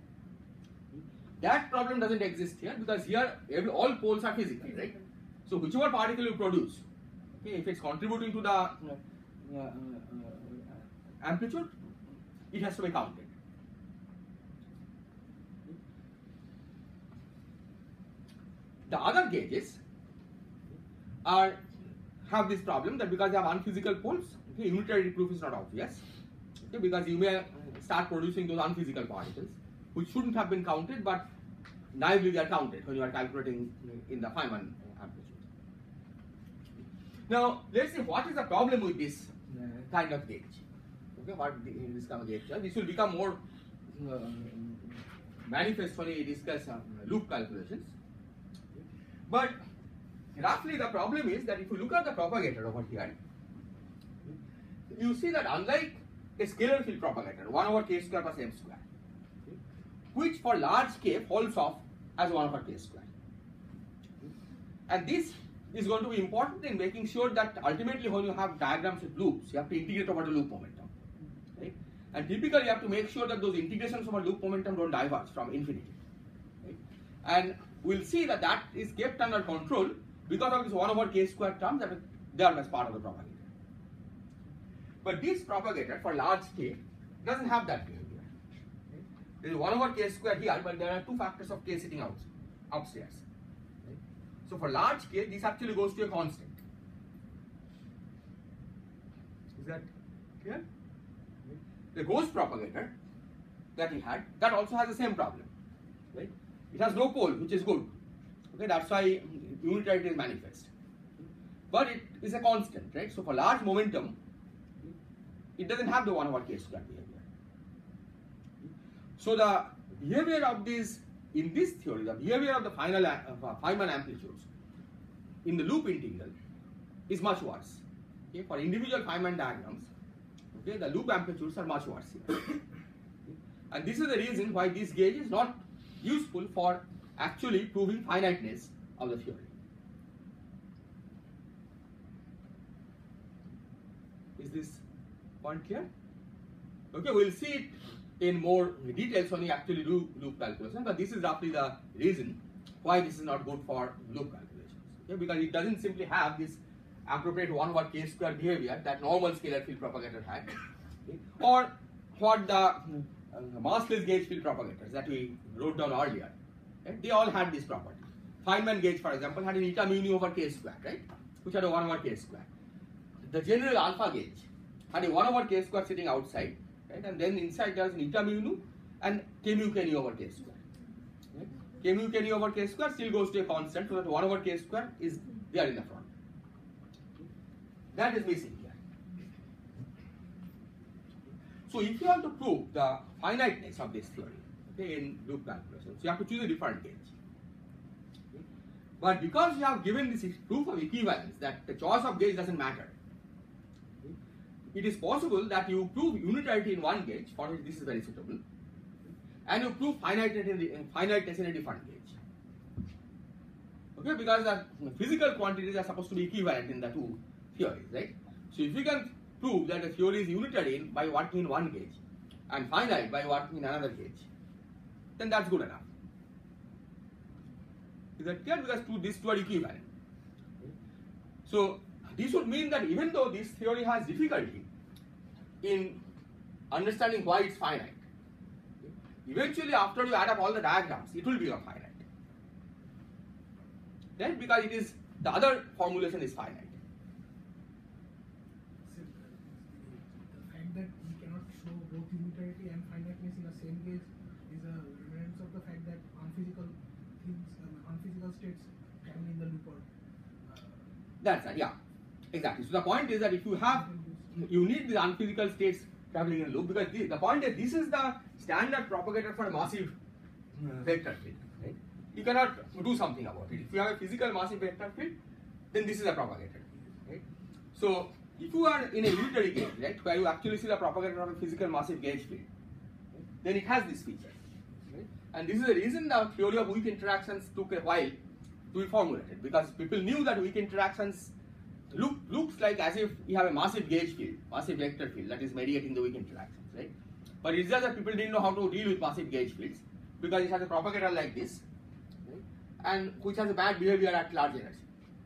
S1: That problem doesn't exist here because here every, all poles are physical, right? So whichever particle you produce, okay, if it's contributing to the uh, uh, uh, amplitude, it has to be counted. The other gauges are have this problem that because they have unphysical poles, okay, unitarity proof is not obvious, okay, because you may start producing those unphysical particles which shouldn't have been counted, but naively they are counted when you are calculating in the Feynman amplitude. Now let's see what is the problem with this uh, kind of gauge. Okay, what in this kind of gauge? This will become more uh, manifest when we discuss uh, loop calculations. But roughly the problem is that if you look at the propagator over here, you see that unlike a scalar field propagator, one over k square plus m square, which for large k falls off as one over k square. And this is going to be important in making sure that ultimately when you have diagrams with loops, you have to integrate over the loop momentum. Right? And typically you have to make sure that those integrations over loop momentum don't diverge from infinity. Right? And we'll see that that is kept under control because of this one over k square term that is there as part of the propagator. But this propagator for large k doesn't have that behavior. There is one over k square here, but there are two factors of k sitting out upstairs. Right? So for large k, this actually goes to a constant. Is that clear? The ghost propagator that we had, that also has the same problem. Right? It has no pole, which is good. Okay, that's why unitarity is manifest. But it is a constant, right? So for large momentum, it doesn't have the one over k square behavior. So the behavior of these, in this theory, the behavior of the final uh, Feynman amplitudes in the loop integral is much worse. Okay? For individual Feynman diagrams, okay, the loop amplitudes are much worse here. And this is the reason why this gauge is not useful for actually proving finiteness of the theory. Is this point clear? Okay, we'll see it in more details when we actually do loop calculation, but this is roughly the reason why this is not good for loop calculations. Okay, because it doesn't simply have this appropriate one over k square behavior that normal scalar field propagator had, okay, or what the uh, massless gauge field propagators that we wrote down earlier, right? They all had this property. Feynman gauge, for example, had an eta mu nu over k square, right, which had a one over k square. The general alpha gauge had a one over k square sitting outside, right, and then inside there is an eta mu nu and k mu k nu over k square. Right? K mu k nu over k square still goes to a constant, so that one over k square is there in the front. That is missing here. So if you have to prove the finiteness of this theory, okay, in loop calculations, you have to choose a different gauge. Okay? But because you have given this proof of equivalence that the choice of gauge doesn't matter, okay, it is possible that you prove unitarity in one gauge, for which this is very suitable, and you prove finiteness in, the, finiteness in a different gauge. Okay, because the physical quantities are supposed to be equivalent in the two theories, right? So if you can prove that the theory is unitary by working in one gauge and finite by working in another gauge, then that's good enough. Is that clear? Because two, these two are equivalent. Okay. So this would mean that even though this theory has difficulty in understanding why it's finite, okay, eventually after you add up all the diagrams, it will become finite. Right? Because it is, the other formulation is finite.
S8: The fact that we cannot show both unitarity and finiteness in the same gauge is a remnants of the fact that unphysical things, um, unphysical states can be in the loop. Or, uh,
S1: That's right, yeah, exactly. So the point is that if you have, you need the unphysical states traveling in a loop, because the, the point is this is the standard propagator for a massive uh, vector field. Right? You cannot do something about it. If you have a physical massive vector field, then this is a propagator. Right? So if you are in a unitary gauge, right, where you actually see the propagator of a physical massive gauge field, right, then it has this feature. Right? And this is the reason the theory of weak interactions took a while to be formulated, because people knew that weak interactions look looks like as if you have a massive gauge field, massive vector field that is mediating the weak interactions, right? But it's just that people didn't know how to deal with massive gauge fields, because it has a propagator like this, right, and which has a bad behavior at large energy.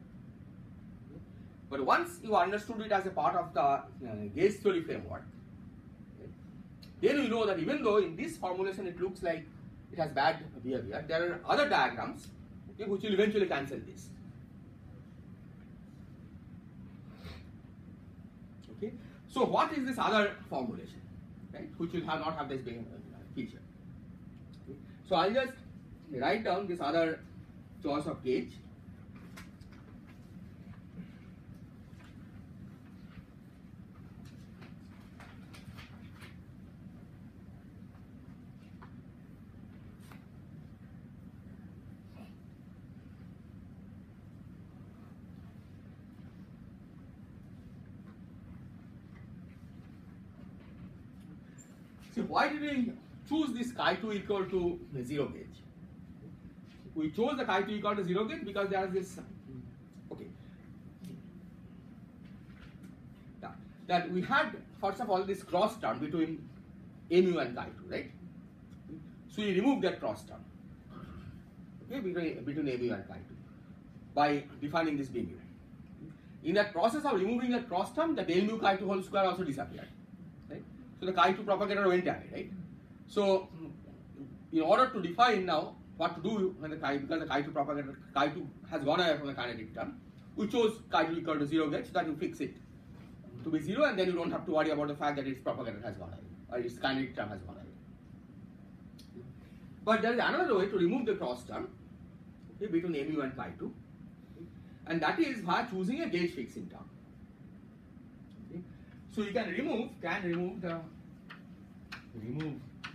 S1: But once you understood it as a part of the uh, gauge theory framework, right, then you know that even though in this formulation it looks like it has bad behavior, there are other diagrams, okay, which will eventually cancel this. Okay. So what is this other formulation, right, which will have not have this behavior feature? Okay. So I'll just write down this other choice of gauge. So why did we choose this chi two equal to the zero gauge? We chose the chi two equal to zero gauge because there is this, okay, that, that we had first of all this cross term between mu and chi two, right? So we removed that cross term, okay, between, between mu and chi two by defining this b mu. In that process of removing that cross term, the del mu chi two whole square also disappeared. So the chi two propagator went away, right? So in order to define now what to do when the chi, because the chi two propagator, chi two has gone away from the kinetic term, we chose chi two equal to zero gauge so that you fix it to be zero, and then you don't have to worry about the fact that its propagator has gone away or its kinetic term has gone away. But there is another way to remove the cross term, okay, between mu and chi two, and that is by choosing a gauge fixing term. So you can remove, can remove the, remove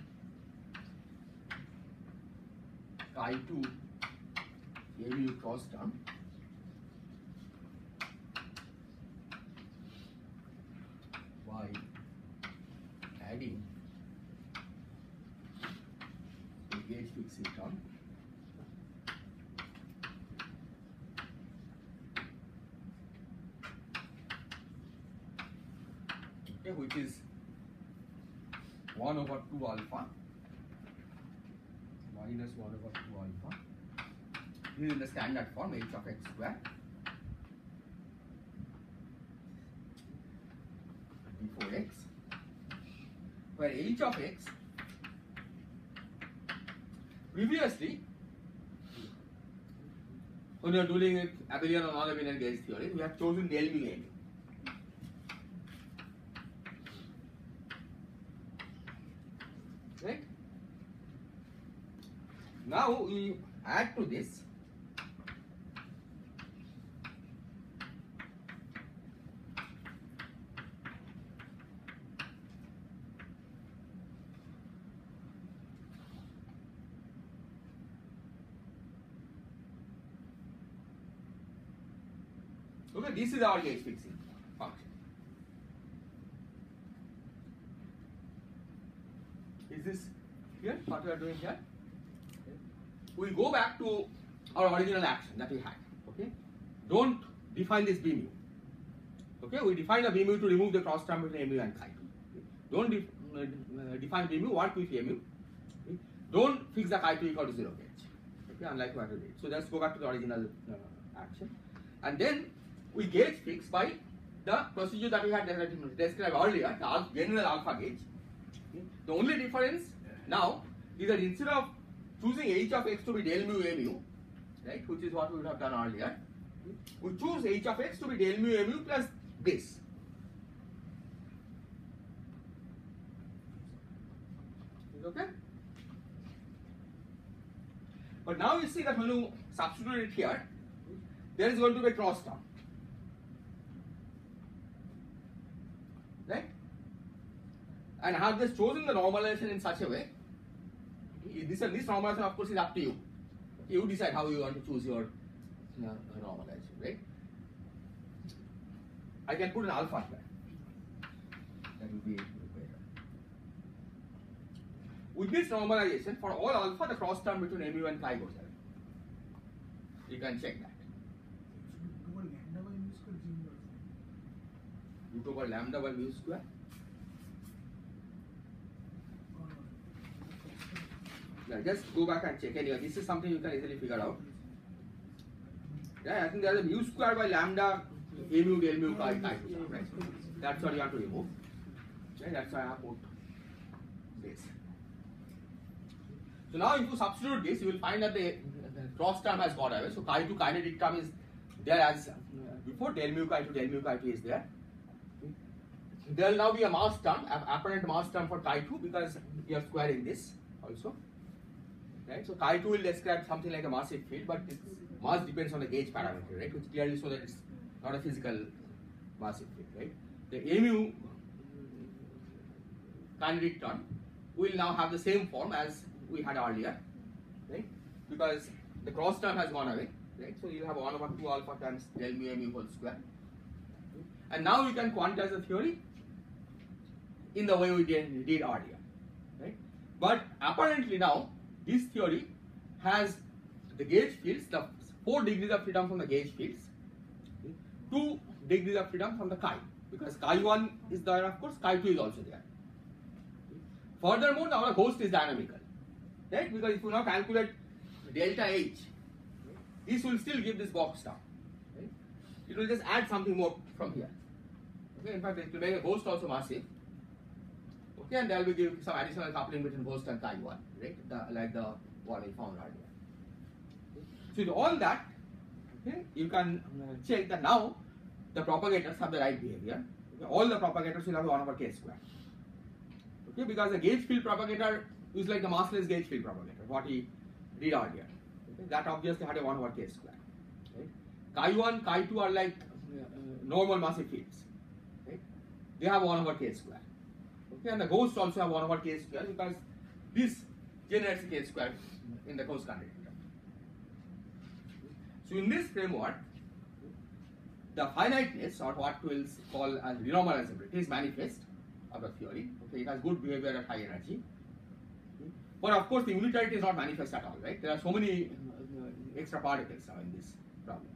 S1: chi two mu cross term by adding the gauge fixing term okay, which is one over two alpha minus one over two alpha. This is in the standard form h of x square before x, where h of x previously, when you are doing it abelian or non-abelian gauge theory, we have chosen del mu mu. Right? Now we add to this okay, this is our gauge fixing function. Is this clear what we are doing here? Okay. We go back to our original action that we had. Okay, don't define this b mu. Okay, we define the b mu to remove the cross term between mu and chi two. Okay. Don't def uh, define b mu, work with mu. Okay. Don't fix the chi two equal to zero gauge. Okay, unlike what we did. So let's go back to the original uh, action, and then we gauge fix by the procedure that we had described earlier, the general alpha gauge. Okay. The only difference now is that instead of choosing h of x to be del mu mu, right, which is what we would have done earlier, we choose h of x to be del mu mu plus this. Okay? But now you see that when you substitute it here, there is going to be a cross term. Right? and have just chosen the normalization in such a way. This, this normalization, of course, is up to you. You decide how you want to choose your uh, normalization, right? I can put an alpha here. That will be better. With this normalization, for all alpha, the cross term between mu and chi goes away. You can check that. Root over lambda by mu square. Yeah, just go back and check anyway. This is something you can easily figure out. Yeah, I think there is a mu square by lambda a mu del mu chi chi. Right? That's what you have to remove. Yeah, that's why I have put this. So now if you substitute this, you will find that the, the cross term has got away. So chi to kinetic term is there as before, del mu chi to del mu chi two is there. There will now be a mass term, apparent mass term for chi two because we are squaring this also. Right? So chi two will describe something like a massive field, but its mass depends on the gauge parameter, right? Which clearly shows that it's not a physical massive field, right? The mu kinetic term will now have the same form as we had earlier, right? Because the cross term has gone away, right? So you'll have one over two alpha times del mu mu whole square. And now you can quantize the theory in the way we did, did earlier, right? But apparently now this theory has the gauge fields, the four degrees of freedom from the gauge fields, two degrees of freedom from the chi, because chi one is there, of course, chi two is also there. Furthermore, now the ghost is dynamical, right? Because if you now calculate delta H, this will still give this box term, right? It will just add something more from here. Okay, in fact, it will make a ghost also massive. Okay, and there will be give some additional coupling between ghost and chi one, right? The, like the one we found earlier. So with all that, okay, you can check that now the propagators have the right behavior. Okay, all the propagators will have one over k square. Okay, because the gauge field propagator is like the massless gauge field propagator, what he did earlier. Okay, that obviously had a one over k square. Right? Chi one, chi two are like uh, normal massive fields. Right? They have one over k square. Okay, and the ghosts also have one over k square because this generates a k square in the ghost conductor. So in this framework, the finiteness, or what we'll call as renormalizability, is manifest of the theory. Okay, it has good behavior at high energy. But of course, the unitarity is not manifest at all, right? There are so many uh, extra particles now in this problem.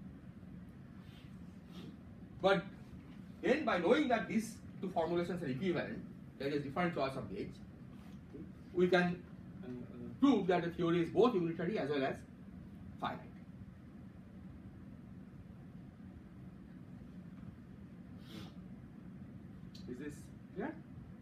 S1: But then, by knowing that these two formulations are equivalent, there is a different choice of gauge, we can uh, prove that the theory is both unitary as well as finite. Is this clear?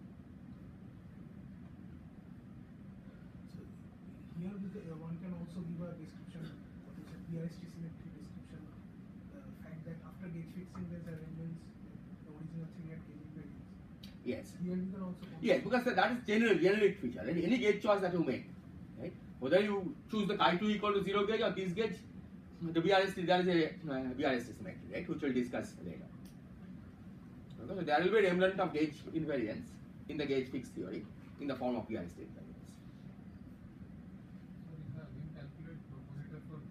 S8: So here we ca- uh, one can also give a description, what is a P R S T symmetry description, the fact that after gauge fixing there's arrangements, the original thing at gauge invariance.
S1: Yes.
S8: Here we can also
S1: Yes, because that is general generic feature. Right? Any gauge choice that you make, right? Whether you choose the chi two equal to zero gauge or this gauge, the B R S T, there is a uh, B R S T symmetry, right? Which we'll discuss later. Okay, so there will be a remnant of gauge invariance in the gauge fixed theory in the form of B R S T invariance.
S9: So we have been calculate propositor for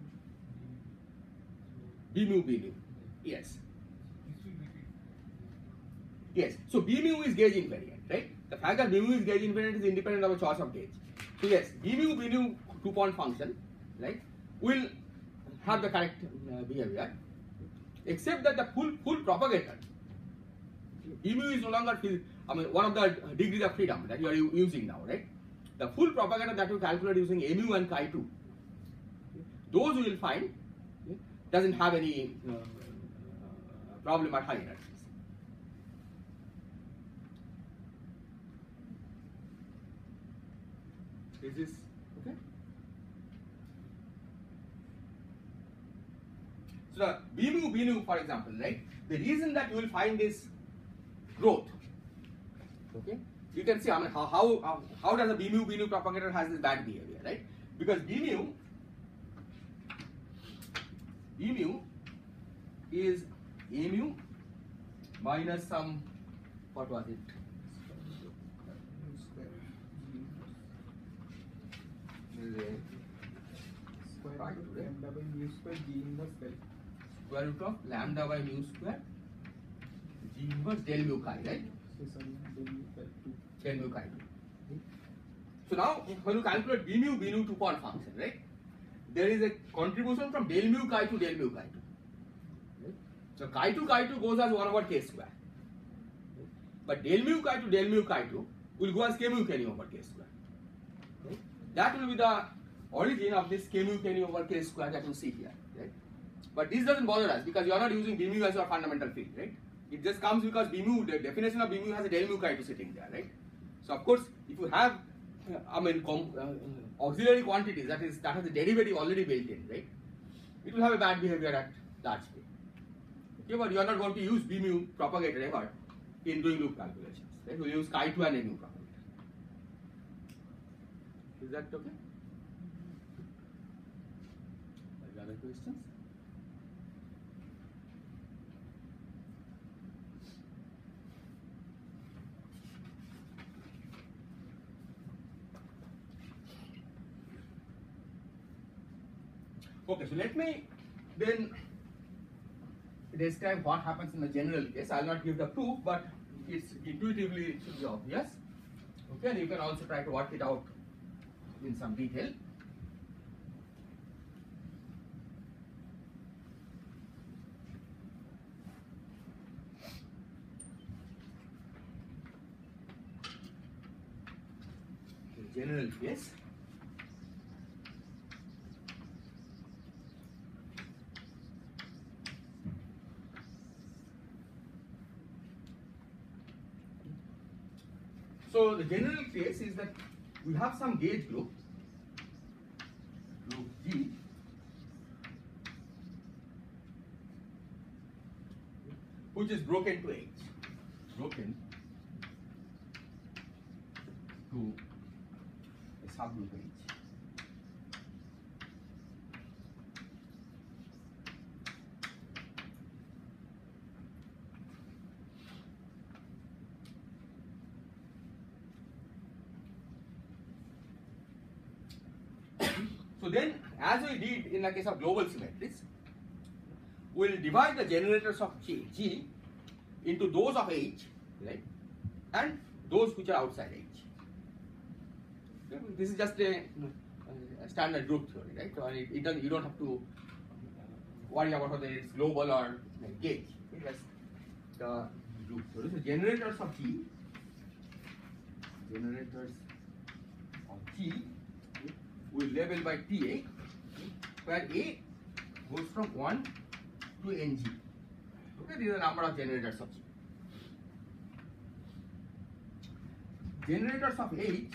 S1: B
S9: B mu.
S1: mu, B mu. Yes.
S9: This will repeat.
S1: Yes. So B mu is gauge invariant, right? The fact that B mu is gauge invariant is independent of a choice of gauge. So yes, B mu, B mu two-point function, right, will have the correct uh, behavior, except that the full full propagator, B mu is no longer, I mean, one of the degrees of freedom that you are using now, right? The full propagator that you calculate using mu and chi two, those you will find doesn't have any uh, problem at high energies. Is this okay? So the B mu, B nu, for example, right? The reason that you will find this growth, okay? You can see, I mean, how how how, how does a B mu, B nu propagator has this bad behavior, right? Because B mu, B mu is A mu minus some, what was it? There is a
S6: Square
S1: Right,
S6: root of
S1: right.
S6: lambda by mu square G inverse del.
S1: square root of lambda by mu square G inverse del mu chi, right?
S6: So sorry, del mu del two.
S1: Del mu chi. So now, when you calculate b mu, b nu two-point function, right? There is a contribution from del mu chi to del mu chi two. Right? So chi to chi two goes as one over k square. Right? But del mu chi to del mu chi two will go as k mu k nu over k square. Right? That will be the origin of this k mu k nu over k square that you see here. Right? But this doesn't bother us because you are not using b mu as your fundamental field, right? It just comes because b mu, the definition of b mu has a del mu chi two sitting there, right? So of course, if you have, I mean, com, uh, auxiliary quantities, that is, that has a derivative already built in, right? It will have a bad behavior at large scale. Okay, but you are not going to use b mu propagator ever in doing loop calculations, right? You will use chi two and a mu propagator. Is that okay? Any other questions? Okay, so let me then describe what happens in the general case. I will not give the proof, but it's intuitively it should be obvious. Okay, and you can also try to work it out in some detail. The general case. So the general case is that we have some gauge group, group G, which is broken to H, broken to a subgroup H. So then, as we did in the case of global symmetries, we will divide the generators of G, G into those of H, right, and those which are outside H. Okay? This is just a, a standard group theory, right? So it, it doesn't, you don't have to worry about whether it's global or like, gauge. Okay? That's the group theory. So generators of G, generators of G. We label by T A, where A goes from one to N G. Okay, these are the number of generators of G. Generators of H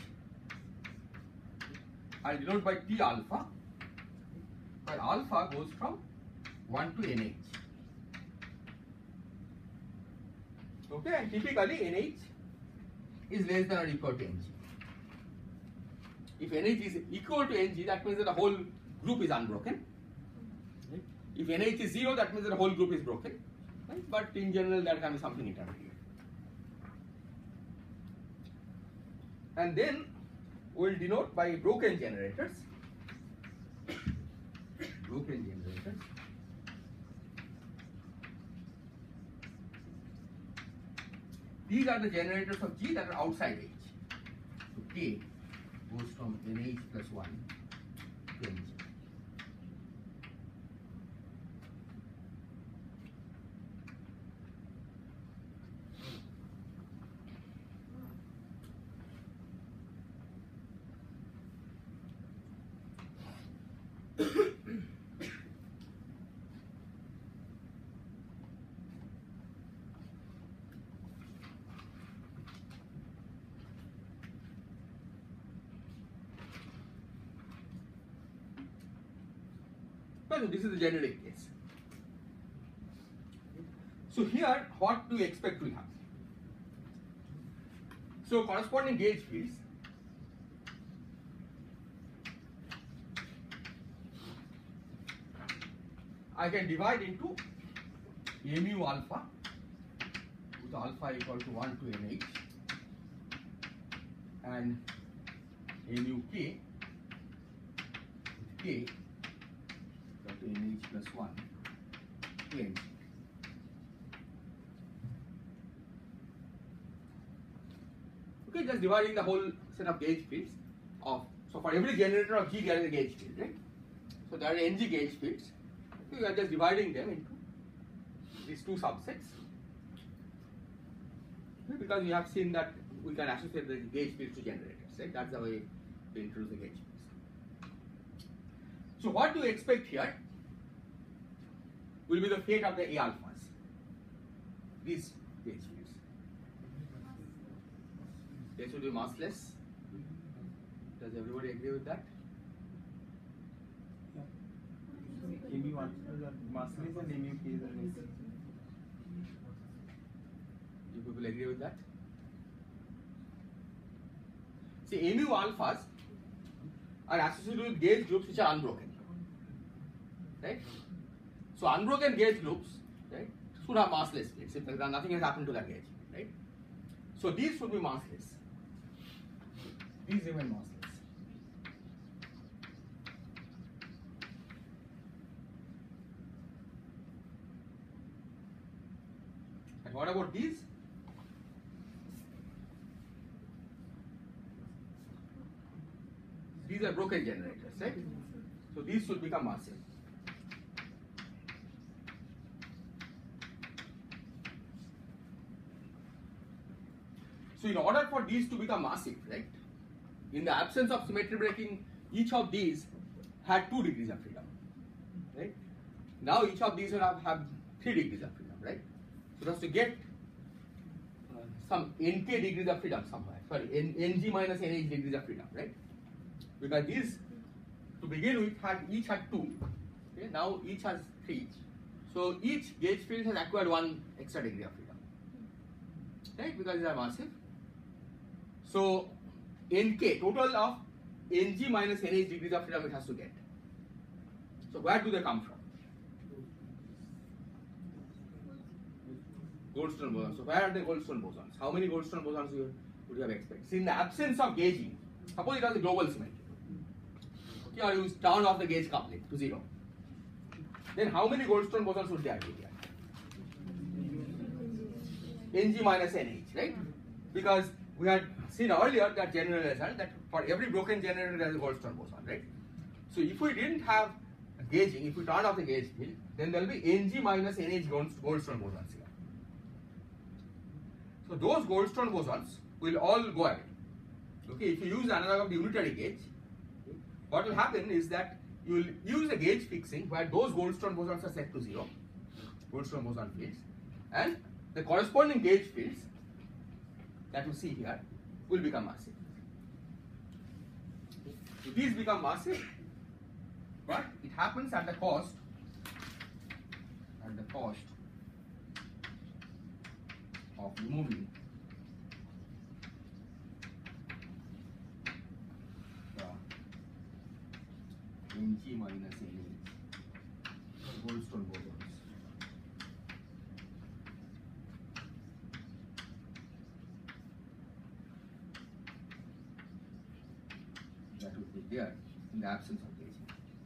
S1: are denoted by T alpha, where alpha goes from one to N H. Okay, and typically N H is less than or equal to N G. If N H is equal to N G, that means that the whole group is unbroken. Right? If N H is zero, that means that the whole group is broken. Right? But in general, there can be something intermediate. And then we will denote by broken generators. Broken generators. These are the generators of G that are outside H. So K goes from N H plus one to N G. So this is the generic case. So here, what do you expect will happen? So corresponding gauge fields I can divide into A mu alpha with alpha equal to one to N H and A mu K K dot N H plus one to N G. Okay, just dividing the whole set of gauge fields of, so for every generator of G there is a gauge field, right? So there are N G gauge fields. Okay, we are just dividing them into these two subsets. Okay, because we have seen that we can associate the gauge fields to generators, right? That's the way we introduce the gauge fields. So what do you expect here will be the fate of the A alphas, these gauge fields. They should be massless. Does everybody agree with that?
S6: A mu one massless and A mu K is massless.
S1: Do people agree with that? See, A mu alphas are associated with gauge groups which are unbroken, right? So unbroken gauge groups, right, should have massless fields if nothing has happened to that gauge, right? So these should be massless. These remain massless. And what about these? These are broken generators, right? So these should become massive. So in order for these to become massive, right, in the absence of symmetry breaking, each of these had two degrees of freedom, right? Now each of these will have, have three degrees of freedom, right? So just to get uh, some N K degrees of freedom somewhere, sorry, N, Ng minus Nh degrees of freedom, right? Because these, to begin with, had each had two, okay? Now each has three. So each gauge field has acquired one extra degree of freedom, right? Because they are massive. So N K, total of Ng minus Nh degrees of freedom it has to get. So where do they come from? Goldstone bosons. So where are the Goldstone bosons? How many Goldstone bosons you would you have expected? See, in the absence of gauging, suppose it was a global symmetry, okay, or you turn off the gauge coupling to zero, then how many Goldstone bosons would there be here? Ng minus Nh, right? Because we had seen earlier that general result that for every broken generator there is a Goldstone boson, right? So if we didn't have gauging, if we turn off the gauge field, then there will be Ng minus Nh Goldstone bosons here. So those Goldstone bosons will all go away. Okay, if you use analog of the unitary gauge, what will happen is that you will use a gauge fixing where those Goldstone bosons are set to zero, Goldstone boson fields, and the corresponding gauge fields that you see here will become massive. So these become massive, but it happens at the cost, at the cost of removing the Ng minus Nh Goldstone bosons. That would be there in the absence of gauging.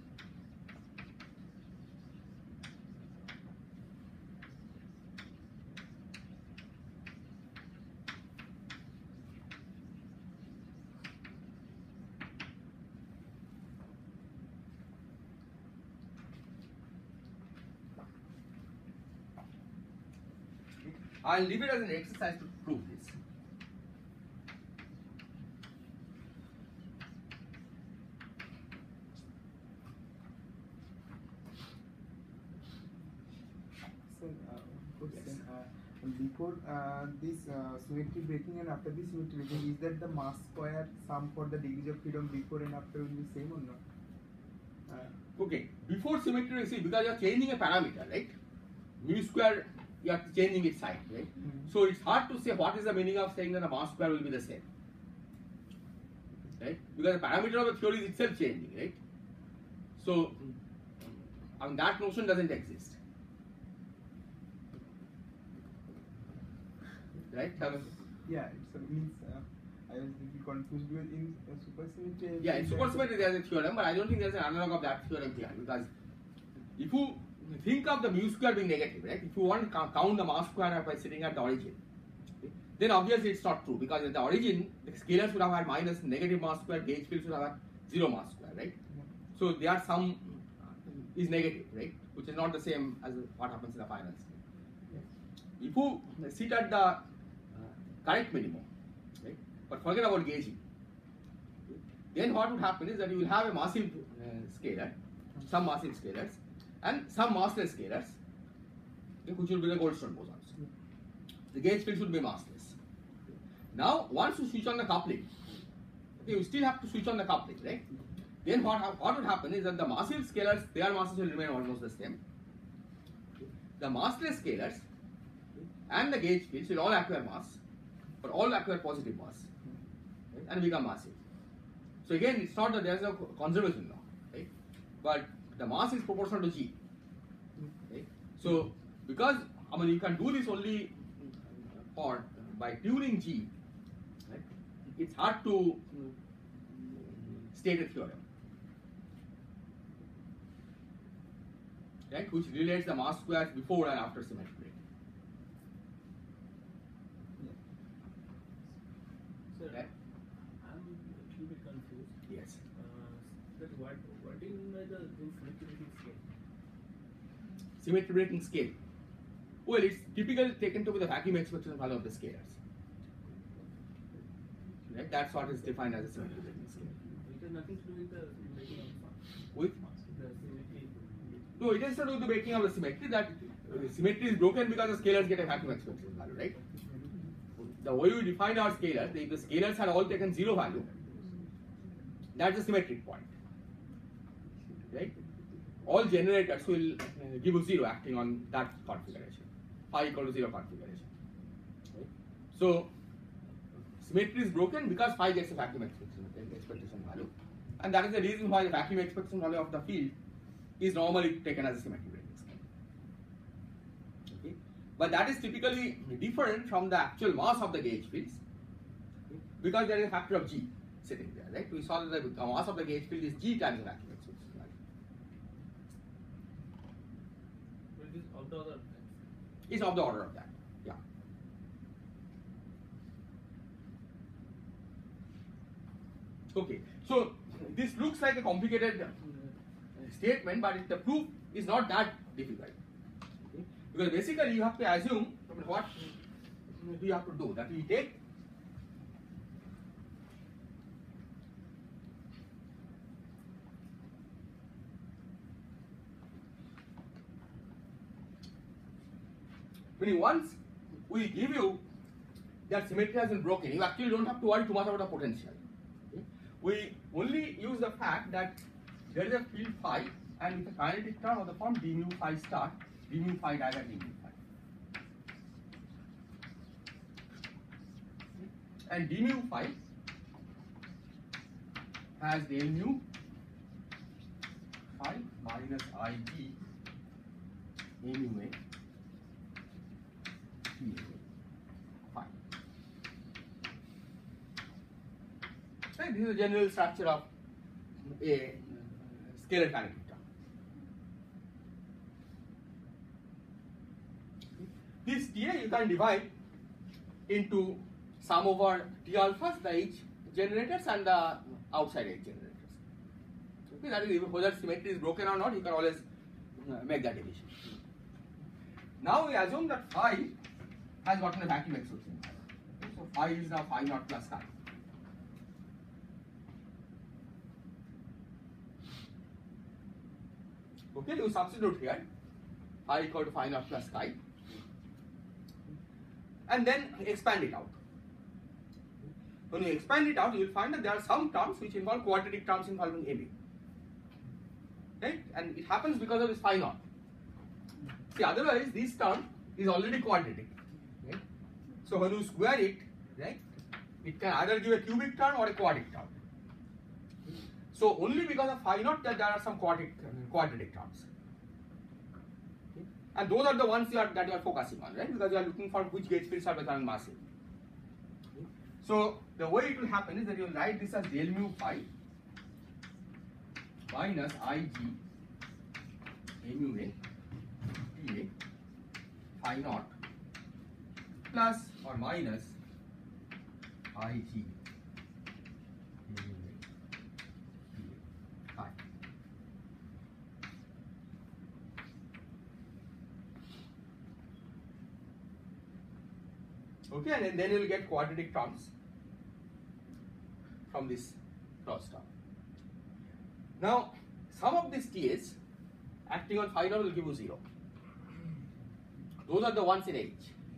S1: I'll leave it as an exercise to prove this.
S6: So, uh, question, uh, before uh, this uh, symmetry breaking and after this symmetry breaking, is that the mass square sum for the degrees of freedom before and after will be same or not? Uh,
S1: Okay, before symmetry, you see, because you are changing a parameter, right? Mu square, you are changing its sign, right?
S6: Mhm.
S1: So it's hard to say what is the meaning of saying that the mass square will be the same, right? Because the parameter of the theory is itself changing, right? So, I mean, that notion doesn't exist, right?
S6: yeah, it means uh, I was a little confused because in uh, supersymmetry.
S1: Yeah, in supersymmetry there is a theorem, but I don't think there is an analog of that theorem here, because if you think of the mu square being negative, right? If you want to count the mass square by sitting at the origin, then obviously it's not true, because at the origin the scalars would have had minus negative mass square, gauge fields would have had zero mass square, right? So their sum is negative, right? Which is not the same as what happens in the final scale. If you sit at the uh, correct minimum, right? But forget about gauging. Then what would happen is that you will have a massive uh, scalar, some massive scalars, and some massless scalars, okay, which will be the Goldstone bosons. The gauge field should be massless. Now, once you switch on the coupling, okay, you still have to switch on the coupling, right? Then what, what would happen is that the massive scalars, their masses will remain almost the same. The massless scalars and the gauge fields will all acquire mass, but all acquire positive mass, right, and become massive. So again, it's not that there is a conservation law, right? But the mass is proportional to G. Right? So because I mean you can do this only for by tuning G, right? It's hard to state a theorem, right? Which relates the mass squares before and after symmetry.
S4: Sir,
S1: Okay.
S4: I'm a little bit confused.
S1: Yes.
S4: Uh, that what what do you mean by the symmetry breaking scale?
S1: Symmetry breaking scale. Well, it's typically taken to be the vacuum expression value of the scalars. Right? That's what is defined as a symmetry breaking scale.
S4: It has nothing to do with the breaking of the
S1: With
S4: the symmetry.
S1: no, it has to do with the breaking of the symmetry. That uh, symmetry is broken because the scalars get a vacuum expression value, right? The way we define our scalars, if the scalars had all taken zero value, that's a symmetric point, right? All generators will uh, give you zero acting on that configuration, phi equal to zero configuration. Right? So symmetry is broken because phi gets a vacuum expectation, expectation value, and that is the reason why the vacuum expectation value of the field is normally taken as a symmetry breaking scale. Okay? But that is typically different from the actual mass of the gauge fields, okay? Because there is a factor of G sitting there, right? We saw that the mass of the gauge field is G times the vacuum expectation value.
S4: But it is of the other.
S1: It's of the order of that, yeah. Okay, so this looks like a complicated uh, statement, but it, the proof is not that difficult. Okay? Because basically you have to assume, I mean, what do you have to do? That we take meaning once we give you that symmetry has been broken, you actually don't have to worry too much about the potential. Okay? We only use the fact that there is a field phi, and with a kinetic term of the form d mu phi star, d mu phi dagger d mu phi. And d mu phi has del mu phi minus ig a mu a. Fine. Right, this is the general structure of a scalar kinetic term. This T A you can divide into sum over T alphas, the H generators, and the outside H generators. Okay, that is whether symmetry is broken or not, you can always make that division. Now we assume that phi has gotten a vacuum expression. Okay, so phi is now phi naught plus chi. Okay, you substitute here phi equal to phi naught plus chi, and then expand it out. When you expand it out, you will find that there are some terms which involve quadratic terms involving A B. Right, and it happens because of this phi naught. See, otherwise this term is already quadratic. Right? So when you square it, right, it can either give a cubic term or a quadratic term. So only because of phi naught that there are some quadratic quadratic terms. Okay? And those are the ones you are, that you are focusing on, right? Because you are looking for which gauge fields are becoming massive. Okay? So the way it will happen is that you will write this as del mu phi minus Ig A mu A P A phi naught plus or minus Ig A mu A P A phi. Okay, and then, then you will get quadratic terms from this cross term. Now, some of these T S acting on phi naught will give you zero. Those are the ones in H.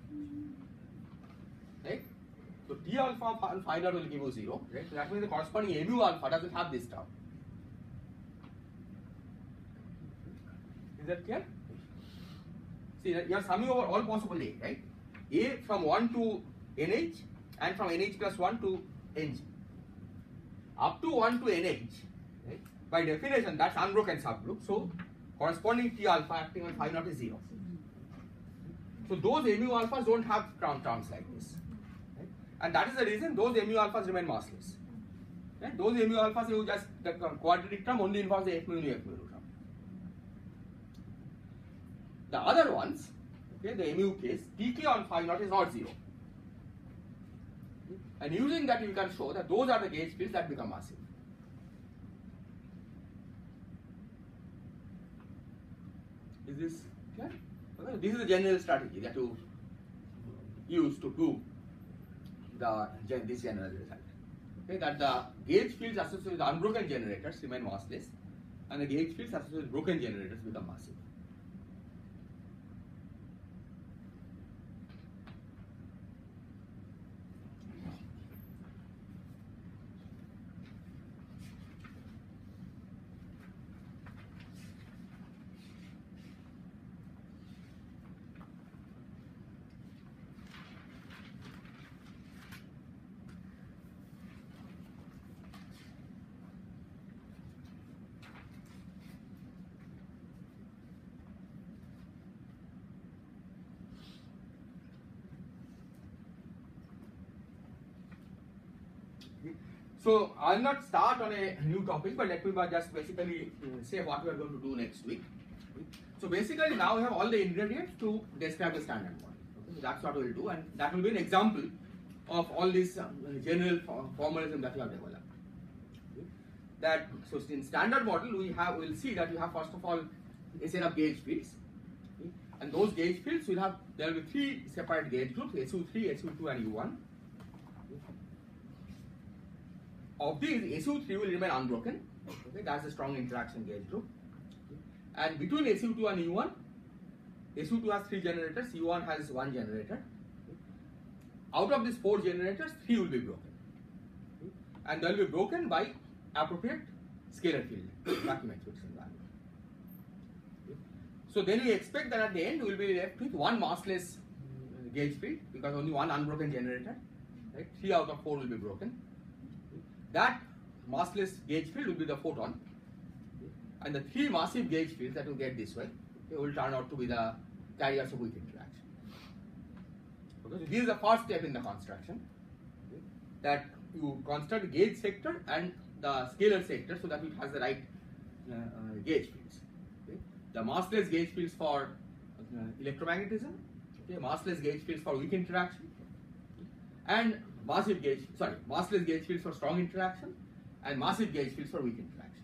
S1: Right? So T alpha and phi naught will give you zero. Right? So that means the corresponding A mu alpha doesn't have this term. Is that clear? See, you are summing over all possible A, right? A from one to N H and from N H plus one to N G. Up to one to N H, right? By definition, that's unbroken subgroup. So corresponding T alpha acting on phi naught is zero. So those A mu alphas don't have term terms like this, right? And that is the reason those A mu alphas remain massless. Right? Those A mu alphas, you just the quadratic term only involves the F mu nu F mu nu term. The other ones, okay, the mu case, T K on phi naught is not zero. And using that, you can show that those are the gauge fields that become massive. Is this clear? Okay. This is the general strategy that you use to do the this general result. Okay, that the gauge fields associated with unbroken generators remain massless, and the gauge fields associated with broken generators become massive. So I'll not start on a new topic, but let me just basically say what we are going to do next week. So basically now we have all the ingredients to describe the standard model. Okay? So that's what we will do, and that will be an example of all this um, general formalism that we have developed. Okay? That so in standard model we have we will see that we have first of all a set of gauge fields, okay? And those gauge fields will have there will be three separate gauge groups: S U three, S U two, and U one. Of these, S U three will remain unbroken. Okay, that's a strong interaction gauge group. And between S U two and U one, S U two has three generators, U one has one generator. Out of these four generators, three will be broken. And they will be broken by appropriate scalar field, vacuum excitation value. So then we expect that at the end we will be left with one massless gauge field because only one unbroken generator. Right? Three out of four will be broken. That massless gauge field will be the photon, and the three massive gauge fields that you get this way, they will turn out to be the carriers of weak interaction. Okay, so this is the first step in the construction, okay, that you construct the gauge sector and the scalar sector so that it has the right uh, uh, gauge fields. Okay. The massless gauge fields for uh, electromagnetism, okay, massless gauge fields for weak interaction, and massive gauge, sorry, massless gauge fields for strong interaction, and massive gauge fields for weak interaction.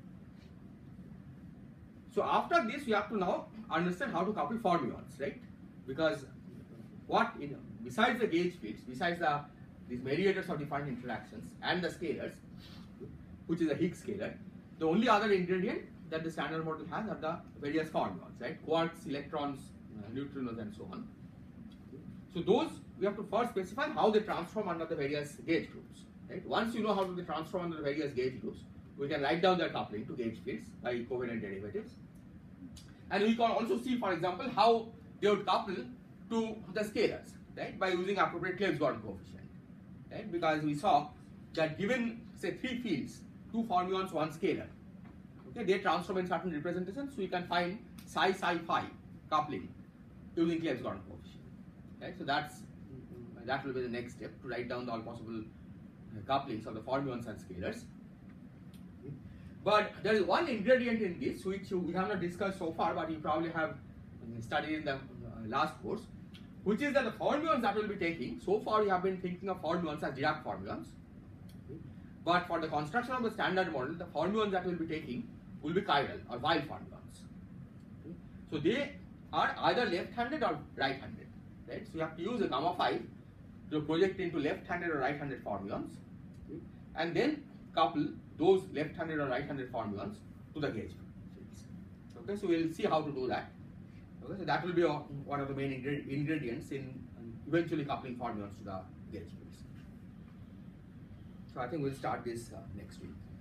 S1: So after this, you have to now understand how to couple fermions, right? Because what, you know, besides the gauge fields, besides the these mediators of different interactions and the scalars, which is a Higgs scalar, the only other ingredient that the standard model has are the various fermions, right? Quarks, electrons, uh, neutrinos, and so on. So those we have to first specify how they transform under the various gauge groups. Right? Once you know how they transform under the various gauge groups, we can write down their coupling to gauge fields by covariant derivatives. And we can also see, for example, how they would couple to the scalars, right? By using appropriate Cleb's-Gordon coefficient, right? Because we saw that given, say, three fields, two fermions, one scalar, okay, they transform in certain representations, so you can find psi psi phi coupling using Cleb's-Gordon coefficient, right? So that's that will be the next step, to write down the all possible uh, couplings of the fermions and scalars. But there is one ingredient in this which you, we have not discussed so far, but you probably have studied in the uh, last course, which is that the fermions that we will be taking, so far we have been thinking of fermions as Dirac fermions, but for the construction of the standard model, the fermions that we will be taking will be chiral or Weil fermions. So they are either left-handed or right-handed, right? So you have to use a gamma five to project into left-handed or right-handed fermions, and then couple those left-handed or right-handed fermions to the gauge fields. Okay, so we'll see how to do that. Okay, so that will be a, one of the main ingre ingredients in um, eventually coupling fermions to the gauge fields. So I think we'll start this uh, next week.